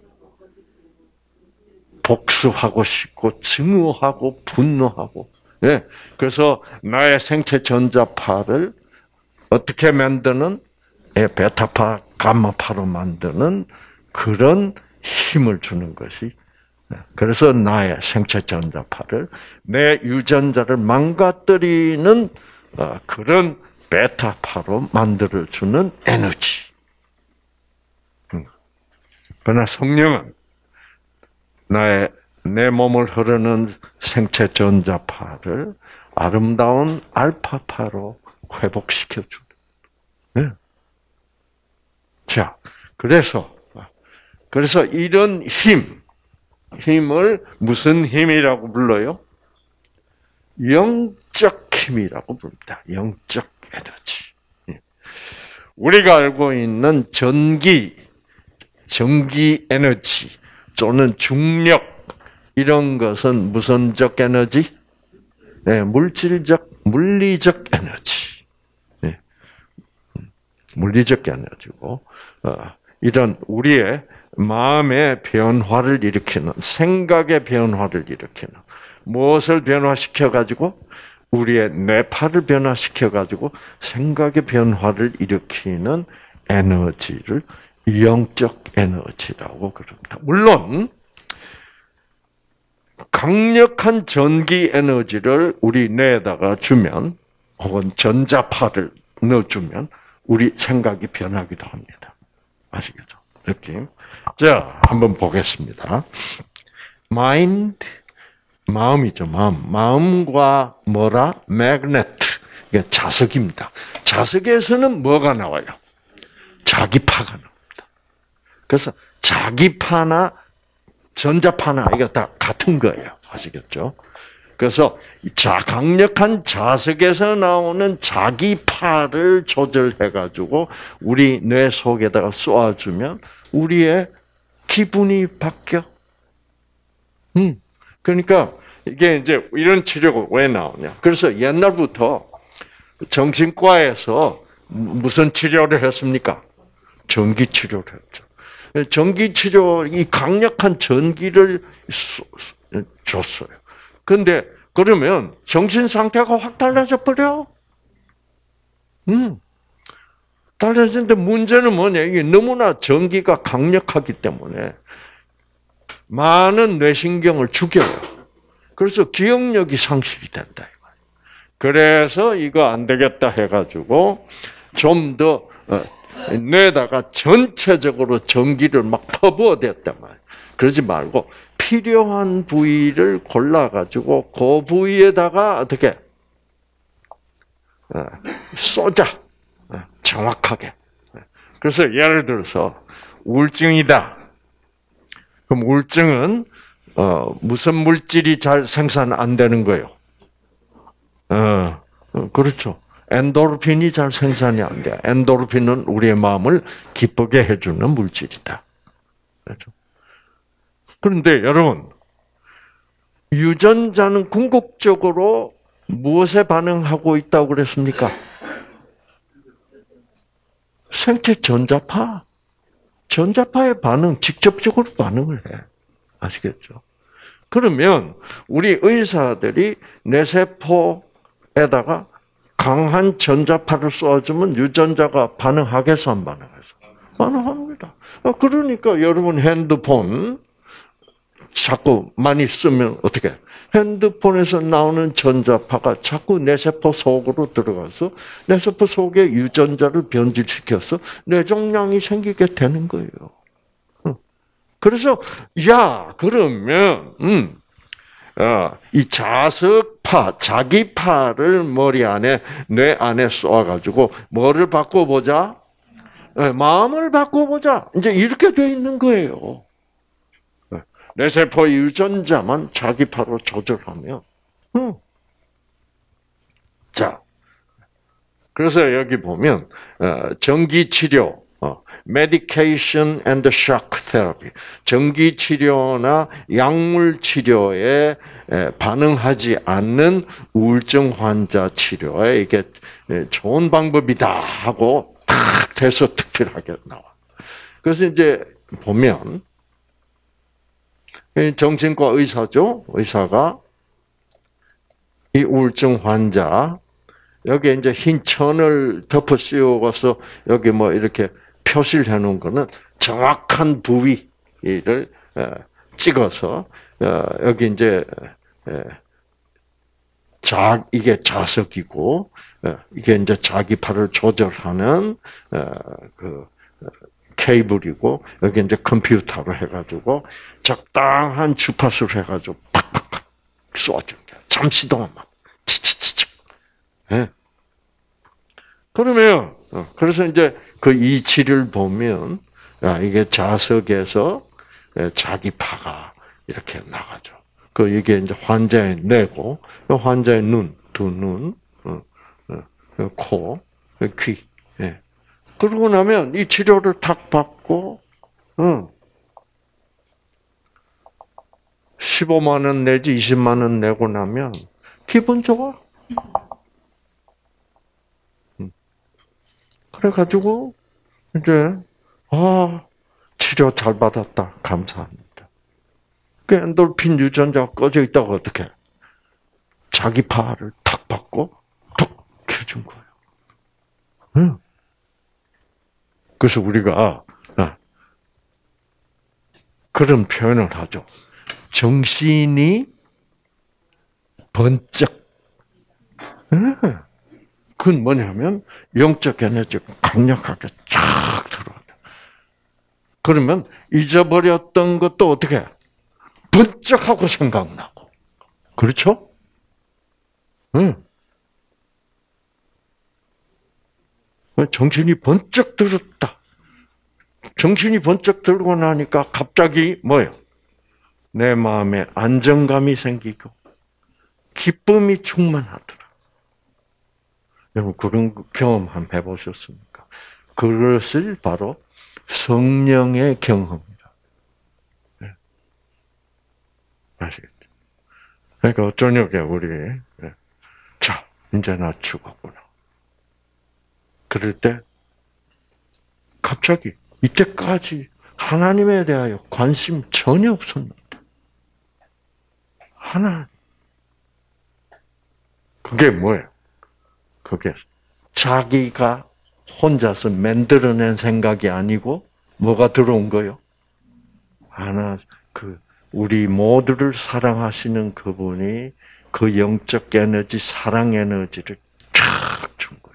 복수하고 싶고 증오하고 분노하고. 네. 그래서 나의 생체 전자파를 어떻게 만드는? 베타파, 감마파로 만드는 그런 힘을 주는 것이. 그래서 나의 생체 전자파를 내 유전자를 망가뜨리는 그런 베타파로 만들어주는 에너지. 그러나 성령은 나의 내 몸을 흐르는 생체 전자파를 아름다운 알파파로 회복시켜주는. 네. 자, 그래서 그래서 이런 힘, 힘을 무슨 힘이라고 불러요? 영적 힘이라고 부릅니다. 영적 에너지. 우리가 알고 있는 전기, 전기 에너지 또는 중력 이런 것은 무선적 에너지, 네, 물질적 물리적 에너지. 예. 물리적 에너지고, 어, 이런 우리의 마음의 변화를 일으키는, 생각의 변화를 일으키는, 무엇을 변화시켜가지고? 우리의 뇌파를 변화시켜가지고 생각의 변화를 일으키는 에너지를 영적 에너지라고 그럽니다. 물론 강력한 전기 에너지를 우리 뇌에다가 주면, 혹은 전자파를 넣어주면 우리 생각이 변하기도 합니다. 아시겠죠? 느낌? 자, 한번 보겠습니다. mind, 마음이죠, 마음. 마음과 뭐라? magnet. 이게 자석입니다. 자석에서는 뭐가 나와요? 자기파가 나옵니다. 그래서 자기파나 전자파나 이거 다 같은 거예요. 아시겠죠? 그래서 자, 강력한 자석에서 나오는 자기파를 조절해가지고 우리 뇌 속에다가 쏘아주면 우리의 기분이 바뀌어. 음. 그러니까 이게 이제 이런 치료가 왜 나오냐? 그래서 옛날부터 정신과에서 무슨 치료를 했습니까? 전기 치료를 했죠. 전기 치료, 이 강력한 전기를 줬어요. 근데 그러면 정신 상태가 확 달라져 버려. 음. 달라지는데 문제는 뭐냐? 이게 너무나 전기가 강력하기 때문에 많은 뇌신경을 죽여요. 그래서 기억력이 상실이 된다. 그래서 이거 안 되겠다 해가지고 좀 더 뇌에다가 전체적으로 전기를 막 퍼부어댔단 말이에요. 그러지 말고 필요한 부위를 골라가지고 그 부위에다가 어떻게 쏘자. 정확하게. 그래서 예를 들어서 우울증이다. 그럼 우울증은 어, 무슨 물질이 잘 생산 안 되는 거예요? 어, 그렇죠. 엔도르핀이 잘 생산이 안 돼. 엔도르핀은 우리의 마음을 기쁘게 해주는 물질이다. 그렇죠? 그런데 여러분, 유전자는 궁극적으로 무엇에 반응하고 있다고 그랬습니까? 생체 전자파. 전자파의 반응, 직접적으로 반응을 해. 아시겠죠? 그러면 우리 의사들이 뇌세포에다가 강한 전자파를 쏘아주면 유전자가 반응하겠어, 안 반응해서? 반응합니다. 그러니까 여러분 핸드폰 자꾸 많이 쓰면 어떻게? 핸드폰에서 나오는 전자파가 자꾸 뇌세포 속으로 들어가서 뇌세포 속에 유전자를 변질시켜서 뇌종양이 생기게 되는 거예요. 그래서 야 그러면 음, 어, 이 자석파, 자기파를 머리 안에 뇌 안에 쏘아가지고 뭐를 바꿔보자? 네, 마음을 바꿔보자. 이제 이렇게 돼 있는 거예요. 뇌세포 유전자만 자기파로 조절하면. 음. 자, 그래서 여기 보면 어, 전기 치료. Medication and shock therapy. 전기 치료나 약물 치료에 반응하지 않는 우울증 환자 치료에 이게 좋은 방법이다 하고 탁 돼서 특별하게 나와. 그래서 이제 보면 정신과 의사죠. 의사가 이 우울증 환자 여기 이제 흰 천을 덮어 씌워서 여기 뭐 이렇게 표시를 해놓은 거는 정확한 부위를 찍어서 여기 이제 자 이게 자석이고 이게 이제 자기파를 조절하는 그 케이블이고 여기 이제 컴퓨터로 해가지고 적당한 주파수를 해가지고 팍팍팍 쏘아준 게 잠시 동안 막 치치치치. 그러면 그래서 이제 그 이치를 보면 야, 이게 자석에서 자기파가 이렇게 나가죠. 그 이게 이제 환자의 뇌고 환자의 눈, 두 눈, 어, 어, 코, 귀. 예. 그러고 나면 이 치료를 탁 받고 어, 십오만 원 내지 이십만 원 내고 나면 기분 좋아. 그래가지고 이제 아 치료 잘 받았다 감사합니다. 그 엔돌핀 유전자가 꺼져 있다고 어떻게 자기 팔을 탁 받고 톡 켜준 거예요. 응. 그래서 우리가 그런 표현을 하죠. 정신이 번쩍. 그건 뭐냐면 영적 에너지가 강력하게 쫙 들어와요. 그러면 잊어버렸던 것도 어떻게 번쩍하고 생각나고. 그렇죠? 응. 정신이 번쩍 들었다. 정신이 번쩍 들고 나니까 갑자기 뭐예요? 내 마음에 안정감이 생기고 기쁨이 충만하더라. 여러분 그런 경험 한번 해보셨습니까? 그것을 바로 성령의 경험이다. 네. 아시겠죠? 그러니까 저녁에 우리 네. 자 이제 나 죽었구나. 그럴 때 갑자기 이때까지 하나님에 대하여 관심 전혀 없었는데 하나님 그게 뭐예요? 그게 자기가 혼자서 만들어낸 생각이 아니고 뭐가 들어온 거예요? 하나 그 우리 모두를 사랑하시는 그분이 그 영적 에너지, 사랑 에너지를 쫙 준 거예요.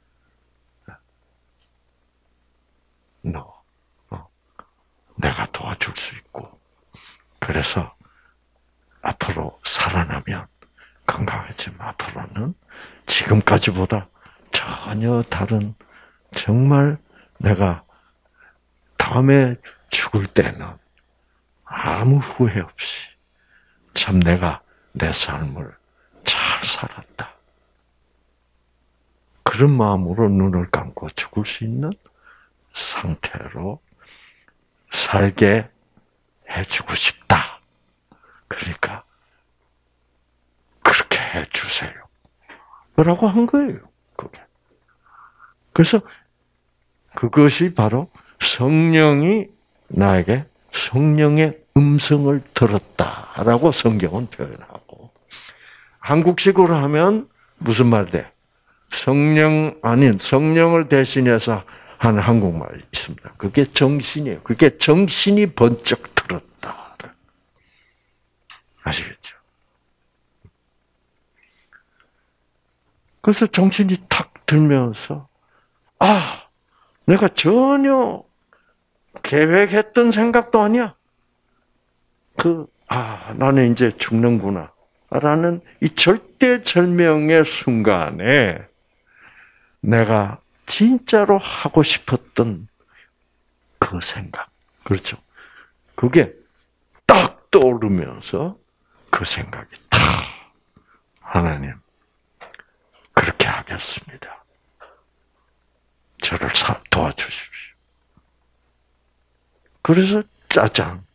너, 어, 내가 도와줄 수 있고 그래서 앞으로 살아나면 건강해지면 앞으로는 지금까지보다 전혀 다른 정말 내가 다음에 죽을 때는 아무 후회 없이 참 내가 내 삶을 잘 살았다. 그런 마음으로 눈을 감고 죽을 수 있는 상태로 살게 해주고 싶다. 그러니까 그렇게 해주세요. 라고 한 거예요. 그게. 그래서 그것이 바로 성령이 나에게 성령의 음성을 들었다라고 성경은 표현하고 한국식으로 하면 무슨 말 돼? 성령 아닌 성령을 대신해서 하는 한국말이 있습니다. 그게 정신이에요. 그게 정신이 번쩍 들었다. 아시겠죠? 그래서 정신이 탁 들면서 아, 내가 전혀 계획했던 생각도 아니야. 그, 아, 나는 이제 죽는구나. 라는 이 절대절명의 순간에 내가 진짜로 하고 싶었던 그 생각. 그렇죠. 그게 딱 떠오르면서 그 생각이 탁, 하나님, 그렇게 하겠습니다. 저를 도와주십시오. 그래서 짜잔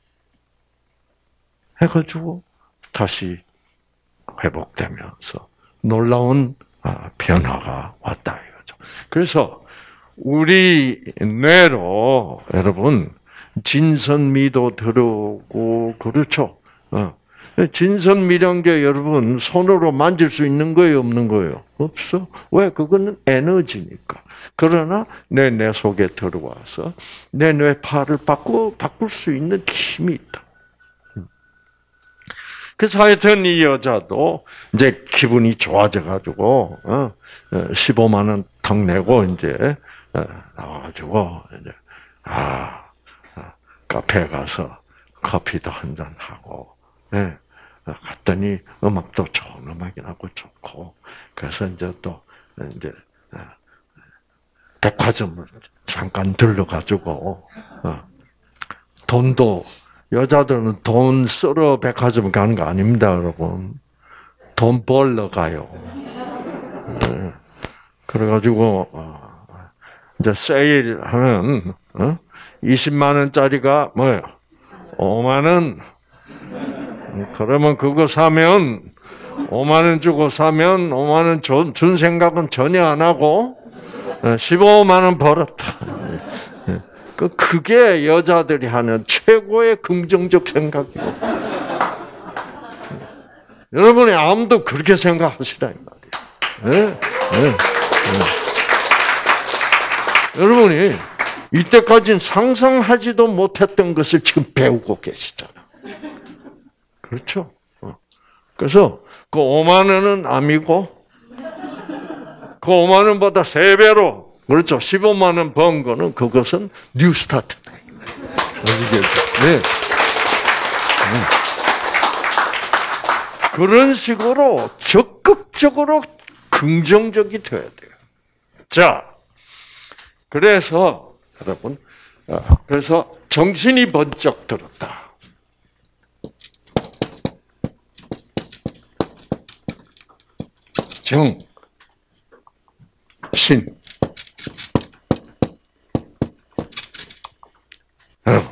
해가지고 다시 회복되면서 놀라운 변화가 왔다 이거죠. 그래서 우리 뇌로 여러분 진선미도 들어오고 그렇죠. 진선미란 게 여러분 손으로 만질 수 있는 거예요, 없는 거예요? 없어. 왜? 그거는 에너지니까. 그러나 내 뇌 속에 들어와서 내 뇌파를 바꾸 바꿀 수 있는 힘이 있다. 그래서 하여튼 이 여자도 이제 기분이 좋아져가지고 어, 십오만 원 탁 내고 이제 나와가지고 이제 아 카페에 가서 커피도 한잔 하고. 예. 갔더니 음악도 좋은 음악이 나고 좋고 그래서 이제 또 이제 백화점을 잠깐 들러가지고 돈도 여자들은 돈 쓰러 백화점 가는 거 아닙니다, 여러분. 돈 벌러 가요. 그래가지고 이제 세일하면 이십만 원짜리가 뭐예요? 오만 원. 그러면 그거 사면 오만 원 주고 사면 오만 원 준 생각은 전혀 안 하고 십오만 원 벌었다. 그 그게 여자들이 하는 최고의 긍정적 생각이고. 여러분이 아무도 그렇게 생각하시라 이 말이에요. 네? 네. 네. 여러분이 이때까지는 상상하지도 못했던 것을 지금 배우고 계시잖아. 그렇죠? 그래서 그 오만 원은 암이고 그 오만 원보다 세 배로 그렇죠. 십오만 원 번 거는 그것은 뉴 스타트다. 네. 그런 식으로 적극적으로 긍정적이 돼야 돼요. 자, 그래서 여러분, 그래서 정신이 번쩍 들었다. 정, 신. 여러분,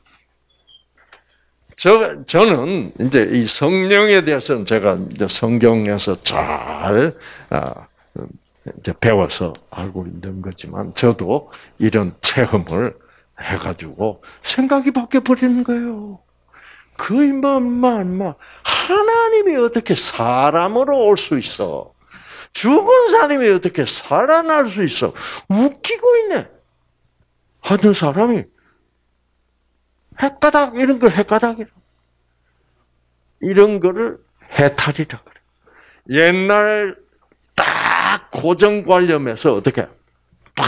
저, 저는 이제 이 성령에 대해서는 제가 이제 성경에서 잘, 아, 이제 배워서 알고 있는 거지만, 저도 이런 체험을 해가지고 생각이 바뀌어버리는 거예요. 그 임만, 막, 하나님이 어떻게 사람으로 올 수 있어? 죽은 사람이 어떻게 살아날 수 있어? 웃기고 있네. 하는 사람이 헷가닥 이런 걸 헷가닥이라. 이런 거를 해탈이라 그래. 옛날 딱 고정관념에서 어떻게 팍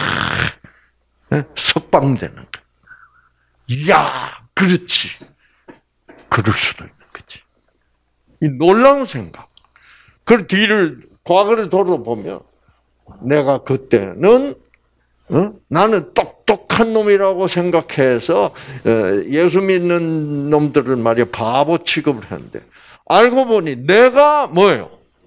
석방되는 거. 야, 그렇지. 그럴 수도 있는 거지. 이 놀라운 생각. 그 뒤를 과거를 돌아보면 내가 그때는 어? 나는 똑똑한 놈이라고 생각해서 예수 믿는 놈들을 말이야 바보 취급을 했는데 알고 보니 내가 뭐예요?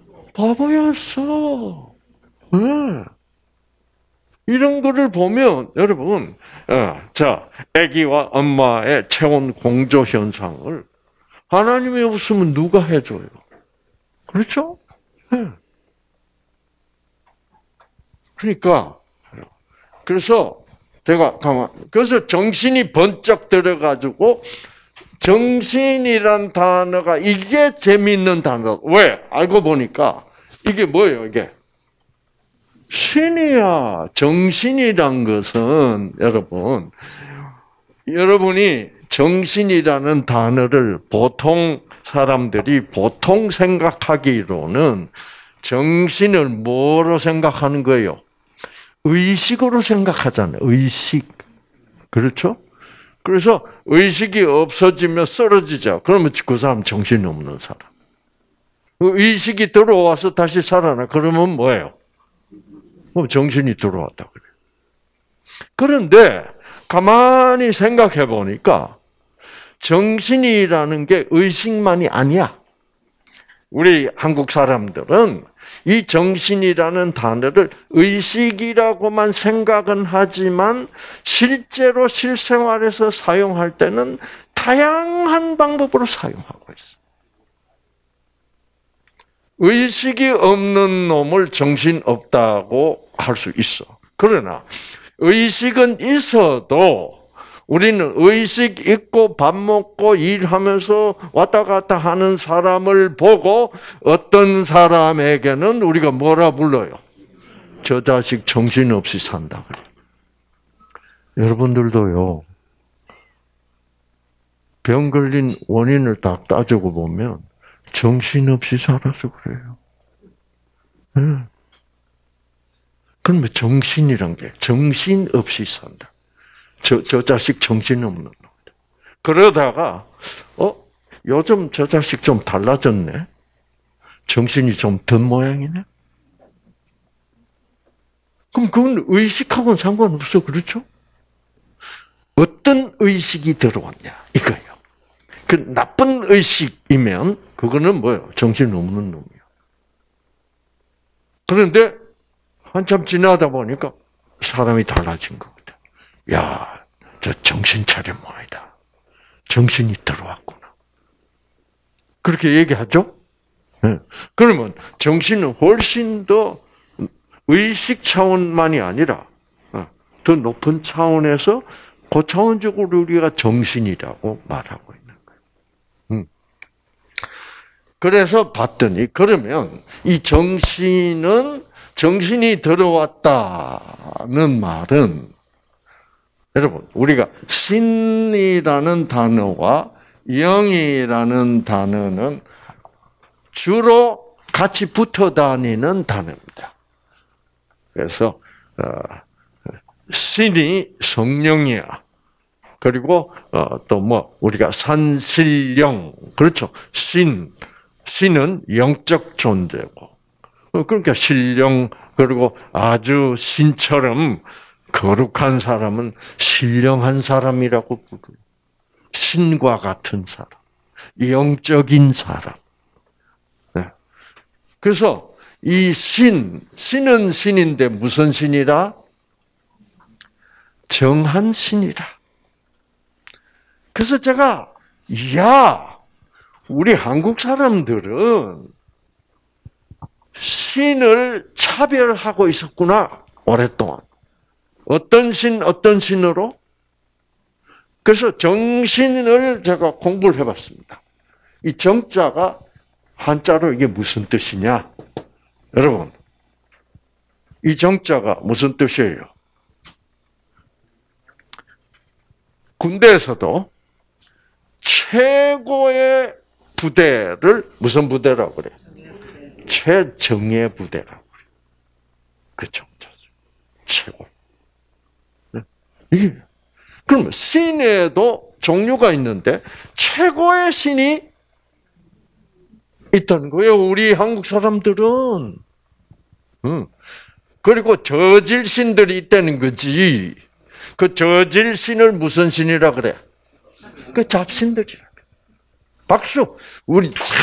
바보였어. 네. 이런 거를 보면 여러분, 자 아기와 엄마의 체온 공조 현상을 하나님이 없으면 누가 해줘요? 그렇죠? 네. 그러니까. 그래서 제가 가만 그래서 정신이 번쩍 들어가지고 정신이란 단어가 이게 재미있는 단어. 왜? 알고 보니까 이게 뭐예요? 이게 신이야. 정신이란 것은 여러분 여러분이 정신이라는 단어를 보통 사람들이 보통 생각하기로는 정신을 뭐로 생각하는 거예요? 의식으로 생각하잖아요. 의식. 그렇죠? 그래서 의식이 없어지면 쓰러지죠. 그러면 그 사람 정신이 없는 사람. 의식이 들어와서 다시 살아나. 그러면 뭐예요? 그럼 정신이 들어왔다 그래요. 그런데 가만히 생각해 보니까 정신이라는 게 의식만이 아니야. 우리 한국 사람들은 이 정신이라는 단어를 의식이라고만 생각은 하지만 실제로 실생활에서 사용할 때는 다양한 방법으로 사용하고 있어. 의식이 없는 놈을 정신 없다고 할 수 있어. 그러나 의식은 있어도 우리는 의식 있고 밥 먹고 일하면서 왔다 갔다 하는 사람을 보고 어떤 사람에게는 우리가 뭐라 불러요? 저 자식 정신없이 산다 그래. 여러분들도요. 병 걸린 원인을 딱 따지고 보면 정신없이 살아서 그래요. 네. 그러면 정신이란 게 정신없이 산다. 저, 저 자식 정신없는 놈이다. 그러다가, 어, 요즘 저 자식 좀 달라졌네? 정신이 좀 든 모양이네? 그럼 그건 의식하고는 상관없어. 그렇죠? 어떤 의식이 들어왔냐? 이거예요. 그 나쁜 의식이면, 그거는 뭐예요? 정신없는 놈이야. 그런데, 한참 지나다 보니까 사람이 달라진 거. 야, 저 정신 차린 모양이다. 정신이 들어왔구나. 그렇게 얘기하죠? 네. 그러면 정신은 훨씬 더 의식 차원만이 아니라 더 높은 차원에서 고차원적으로 우리가 정신이라고 말하고 있는 거예요. 음. 그래서 봤더니 그러면 이 정신은 정신이 들어왔다는 말은 여러분 우리가 신이라는 단어와 영이라는 단어는 주로 같이 붙어 다니는 단어입니다. 그래서 신이 성령이야. 그리고 또 뭐 우리가 산신령 그렇죠. 신 신은 영적 존재고 그러니까 신령 그리고 아주 신처럼 거룩한 사람은 신령한 사람이라고 부르고 신과 같은 사람, 영적인 사람. 그래서 이 신, 신은 신인데 무슨 신이라? 정한 신이라. 그래서 제가 야, 우리 한국 사람들은 신을 차별하고 있었구나, 오랫동안. 어떤 신, 어떤 신으로? 그래서 정신을 제가 공부를 해봤습니다. 이 정자가 한자로 이게 무슨 뜻이냐? 여러분, 이 정자가 무슨 뜻이에요? 군대에서도 최고의 부대를 무슨 부대라고 그래? 최정예 부대라고 그래. 그 정자죠. 최고. 이게 그러면 신에도 종류가 있는데 최고의 신이 있다는 거예요. 우리 한국 사람들은. 응. 그리고 저질 신들이 있다는 거지. 그 저질 신을 무슨 신이라 그래? 그 잡신들이라. 박수. 우리 참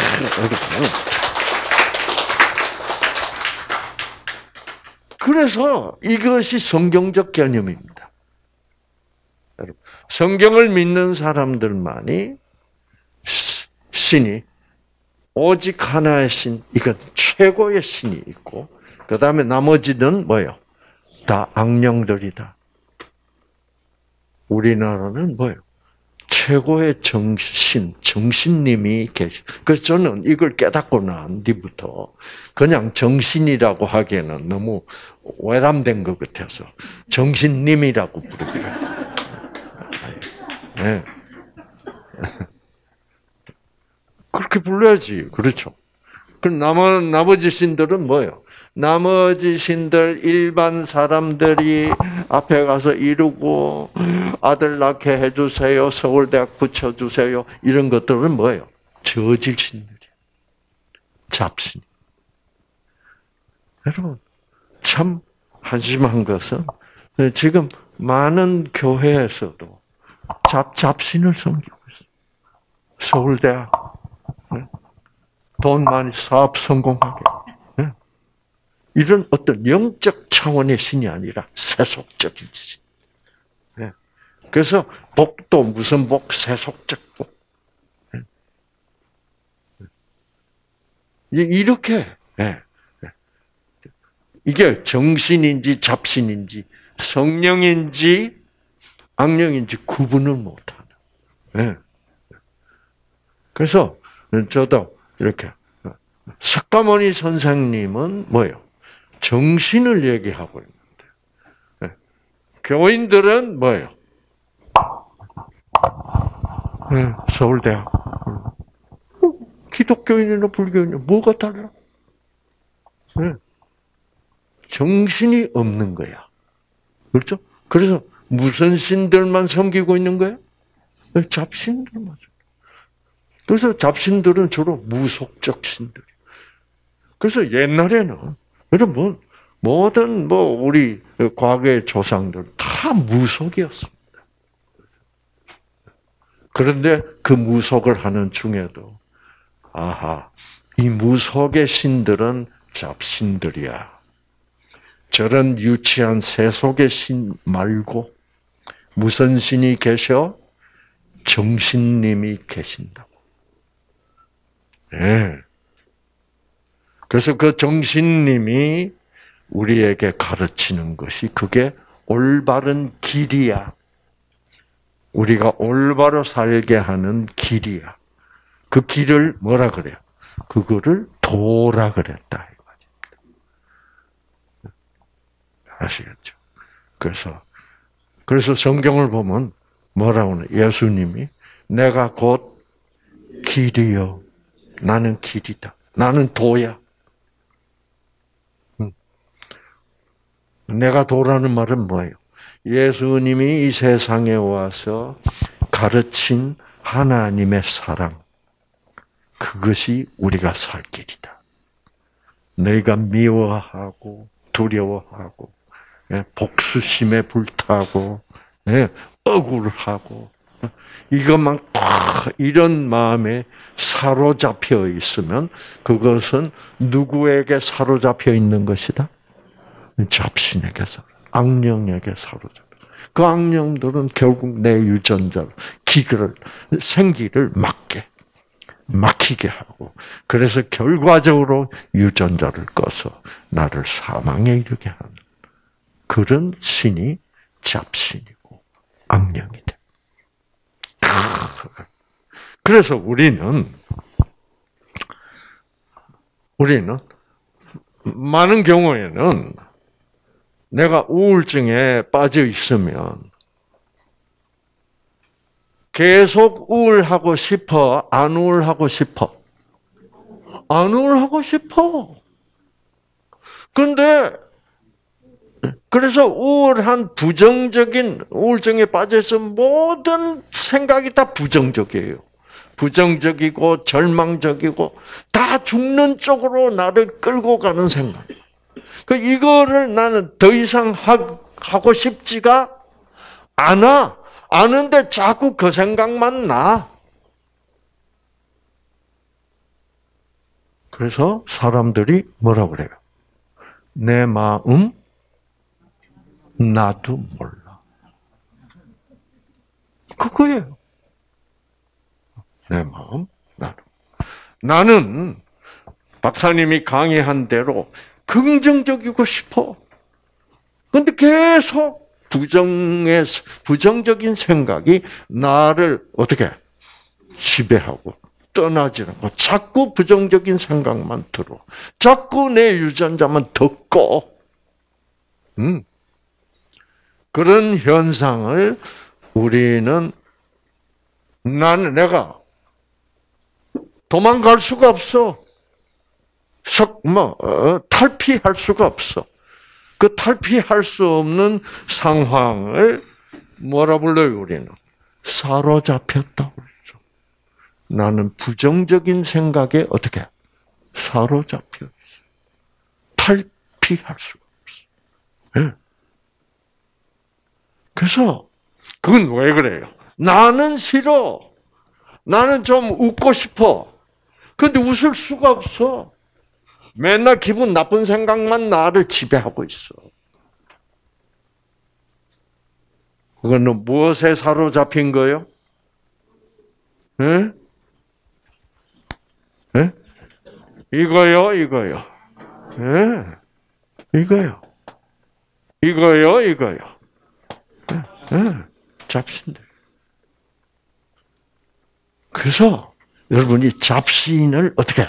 그래서 이것이 성경적 개념입니다. 성경을 믿는 사람들만이 신이 오직 하나의 신, 이건 최고의 신이 있고, 그 다음에 나머지는 뭐예요? 다 악령들이다. 우리나라는 뭐예요? 최고의 정신, 정신님이 계시. 그래서 저는 이걸 깨닫고 난 뒤부터 그냥 정신이라고 하기에는 너무 외람된 것 같아서 정신님이라고 부르기로. 네. 그렇게 불러야지. 그렇죠. 그럼 나머지, 나머지 신들은 뭐예요? 나머지 신들, 일반 사람들이 앞에 가서 이루고, 아들 낳게 해주세요, 서울대학 붙여주세요, 이런 것들은 뭐예요? 저질 신들이에요. 잡신. 여러분, 참 한심한 것은, 지금 많은 교회에서도 잡, 잡신을 섬기고 있어요. 서울대학. 돈 많이 사업 성공하게. 이런 어떤 영적 차원의 신이 아니라 세속적인 신. 그래서 복도 무슨 복? 세속적 복. 이렇게 이게 정신인지 잡신인지 성령인지 악령인지 구분을 못하는. 그래서 저도 이렇게 석가모니 선생님은 뭐예요? 정신을 얘기하고 있는데 교인들은 뭐예요? 서울대학. 기독교인이나 불교인이나 뭐가 달라? 정신이 없는 거야. 그렇죠? 그래서 무슨 신들만 섬기고 있는 거예요? 잡신들만. 그래서 잡신들은 주로 무속적 신들. 그래서 옛날에는 여러분 모든 뭐 우리 과거의 조상들 다 무속이었습니다. 그런데 그 무속을 하는 중에도 아하 이 무속의 신들은 잡신들이야. 저런 유치한 세속의 신 말고 무슨 신이 계셔? 정신님이 계신다고. 예. 그래서 그 정신님이 우리에게 가르치는 것이 그게 올바른 길이야. 우리가 올바로 살게 하는 길이야. 그 길을 뭐라 그래요? 그거를 도라 그랬다. 아시겠죠? 그래서, 그래서 성경을 보면 뭐라고 하냐? 예수님이 내가 곧 길이요. 나는 길이다. 나는 도야. 내가 도라는 말은 뭐예요? 예수님이 이 세상에 와서 가르친 하나님의 사랑. 그것이 우리가 살 길이다. 너희가 미워하고 두려워하고 복수심에 불타고 억울하고 이것만 이런 마음에 사로잡혀 있으면 그것은 누구에게 사로잡혀 있는 것이다? 잡신에게서, 악령에게 사로잡혀. 그 악령들은 결국 내 유전자를, 기를, 생기를 막게, 막히게 하고, 그래서 결과적으로 유전자를 꺼서 나를 사망에 이르게 하는 그런 신이 잡신이고 악령이 돼. 그래서 우리는, 우리는 많은 경우에는 내가 우울증에 빠져 있으면 계속 우울하고 싶어? 안 우울하고 싶어? 안 우울하고 싶어. 그런데 그래서 우울한 부정적인 우울증에 빠져서 모든 생각이 다 부정적이에요. 부정적이고 절망적이고 다 죽는 쪽으로 나를 끌고 가는 생각. 그 이거를 나는 더 이상 하고 싶지가 않아. 아는데 자꾸 그 생각만 나. 그래서 사람들이 뭐라 그래요? 내 마음 나도 몰라. 그거예요. 내 마음 나도. 나는 박사님이 강의한 대로 긍정적이고 싶어. 근데 계속 부정의, 부정적인 생각이 나를 어떻게 지배하고 떠나지 않고 자꾸 부정적인 생각만 들어. 자꾸 내 유전자만 더 꺼. 음. 그런 현상을 우리는 나는 내가 도망갈 수가 없어. 석, 뭐, 어, 탈피할 수가 없어. 그 탈피할 수 없는 상황을 뭐라 불러요, 우리는? 사로잡혔다고 그러죠. 나는 부정적인 생각에 어떻게? 사로잡혀 있어. 탈피할 수가 없어. 네. 그래서, 그건 왜 그래요? 나는 싫어. 나는 좀 웃고 싶어. 근데 웃을 수가 없어. 맨날 기분 나쁜 생각만 나를 지배하고 있어. 그거는 무엇에 사로잡힌 거예요? 예? 예? 이거요, 이거요. 예. 이거요. 이거요, 이거요. 예. 예. 잡신들. 그래서 여러분이 잡신을 어떻게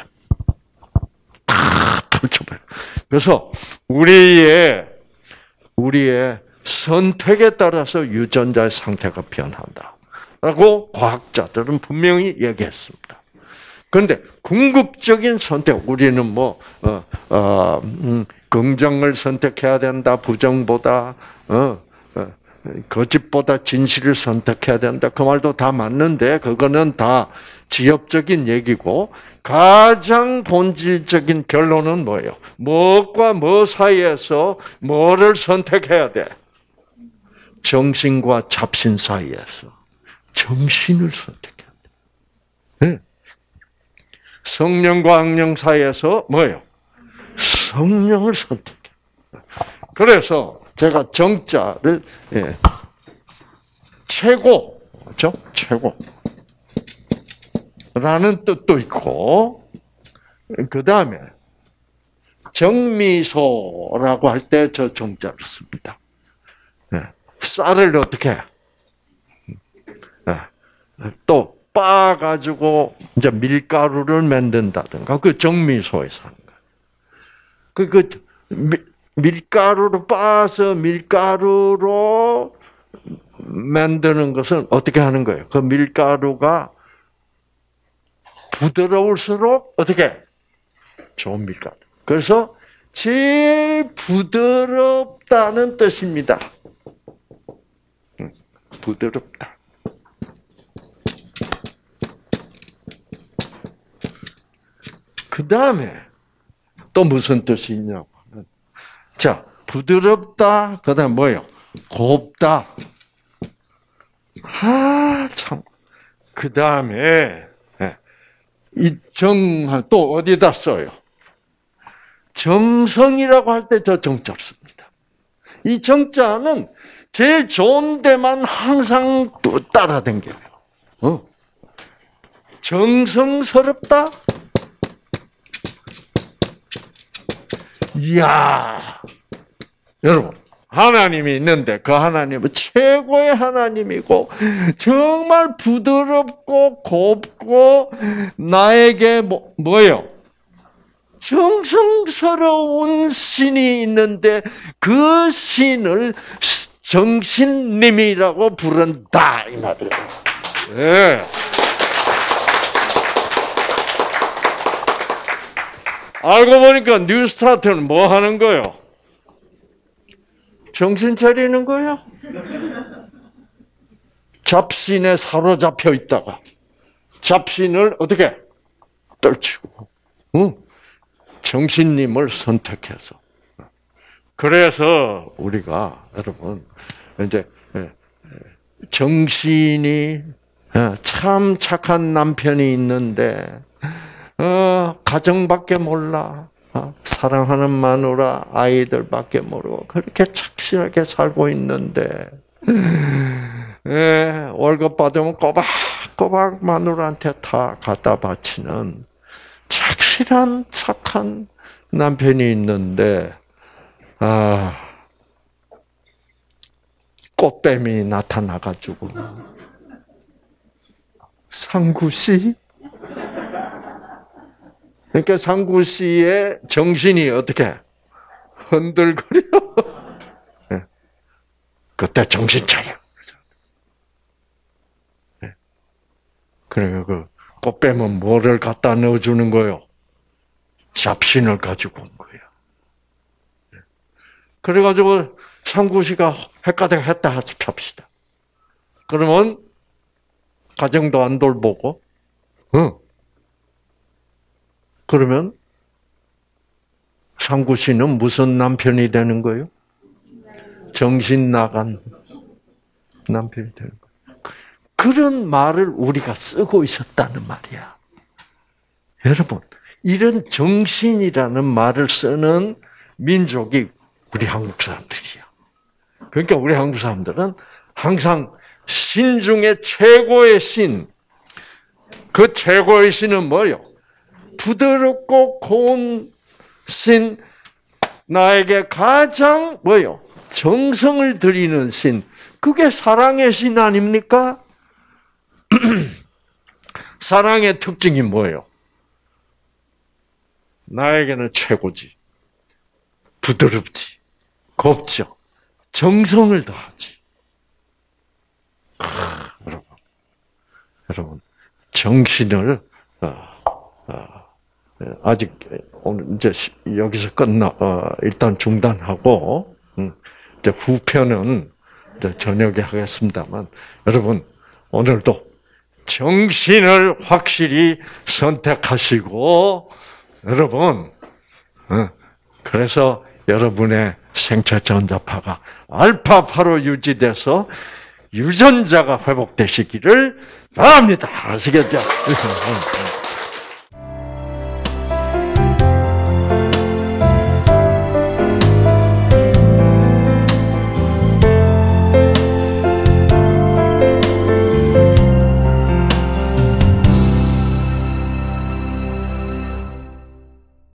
다 펼쳐봐요. 그래서 우리의 우리의 선택에 따라서 유전자의 상태가 변한다라고 과학자들은 분명히 얘기했습니다. 그런데 궁극적인 선택, 우리는 뭐 어, 어, 음, 긍정을 선택해야 된다, 부정보다 어, 어, 거짓보다 진실을 선택해야 된다. 그 말도 다 맞는데 그거는 다 지엽적인 얘기고. 가장 본질적인 결론은 뭐예요? 무엇과 뭐 사이에서 뭐를 선택해야 돼? 정신과 잡신 사이에서 정신을 선택해야 돼. 네. 성령과 악령 사이에서 뭐예요? 성령을 선택해. 그래서 제가 정자를 예, 최고, 그렇죠? 최고. 라는 뜻도 있고, 그 다음에, 정미소라고 할 때 저 정자를 씁니다. 네. 쌀을 어떻게 해? 네. 또 빻아가지고 이제 밀가루를 만든다든가 그 정미소에서 하는 거예요. 그, 그 밀, 밀가루로 빻아서 밀가루로 만드는 것은 어떻게 하는 거예요? 그 밀가루가 부드러울수록 어떻게? 좋은 밀가루. 그래서 제일 부드럽다는 뜻입니다. 부드럽다. 그 다음에 또 무슨 뜻이 있냐고. 자, 부드럽다. 그 다음 뭐예요? 곱다. 아, 참. 그 다음에, 이 정, 또 어디다 써요? 정성이라고 할 때 저 정자를 씁니다. 이 정자는 제일 좋은 데만 항상 따라다녀요. 어? 정성스럽다? 이야, 여러분, 하나님이 있는데 그 하나님은 최고의 하나님이고 정말 부드럽고 곱고 나에게 뭐, 뭐예요? 정성스러운 신이 있는데 그 신을 정신님이라고 부른다 이 말이에요. 네. 알고 보니까 뉴스타트는 뭐 하는 거예요? 정신 차리는 거예요. 잡신에 사로잡혀 있다가 잡신을 어떻게 떨치고, 응? 정신님을 선택해서. 그래서 우리가 여러분 이제 정신이 참 착한 남편이 있는데 어, 가정밖에 몰라. 어, 사랑하는 마누라, 아이들밖에 모르고 그렇게 착실하게 살고 있는데 예, 월급 받으면 꼬박꼬박 마누라한테 다 갖다 바치는 착실한 착한 남편이 있는데 아, 꽃뱀이 나타나가지고 상구씨? 그러니까 상구 씨의 정신이 어떻게 흔들거려? 네. 그때 정신 차려. 네. 그러니까 그 꽃뱀은 뭐를 갖다 넣어주는 거요? 잡신을 가지고 온 거예요. 네. 그래가지고 상구 씨가 헷가닥 했다 합시다. 그러면 가정도 안 돌보고, 응. 그러면 상구 씨는 무슨 남편이 되는 거예요? 정신 나간 남편이 되는 거예요. 그런 말을 우리가 쓰고 있었다는 말이야. 여러분, 이런 정신이라는 말을 쓰는 민족이 우리 한국 사람들이야. 그러니까 우리 한국 사람들은 항상 신 중에 최고의 신, 그 최고의 신은 뭐예요? 부드럽고 고운 신, 나에게 가장 뭐요? 정성을 드리는 신, 그게 사랑의 신 아닙니까? 사랑의 특징이 뭐예요? 나에게는 최고지, 부드럽지, 곱죠, 정성을 다하지. 크, 여러분, 여러분 정신을 어, 어, 아직 오늘 이제 여기서 끝나 어, 일단 중단하고 음, 이제 후편은 이제 저녁에 하겠습니다만 여러분 오늘도 정신을 확실히 선택하시고 여러분 어, 그래서 여러분의 생체 전자파가 알파파로 유지돼서 유전자가 회복되시기를 바랍니다. 아시겠죠?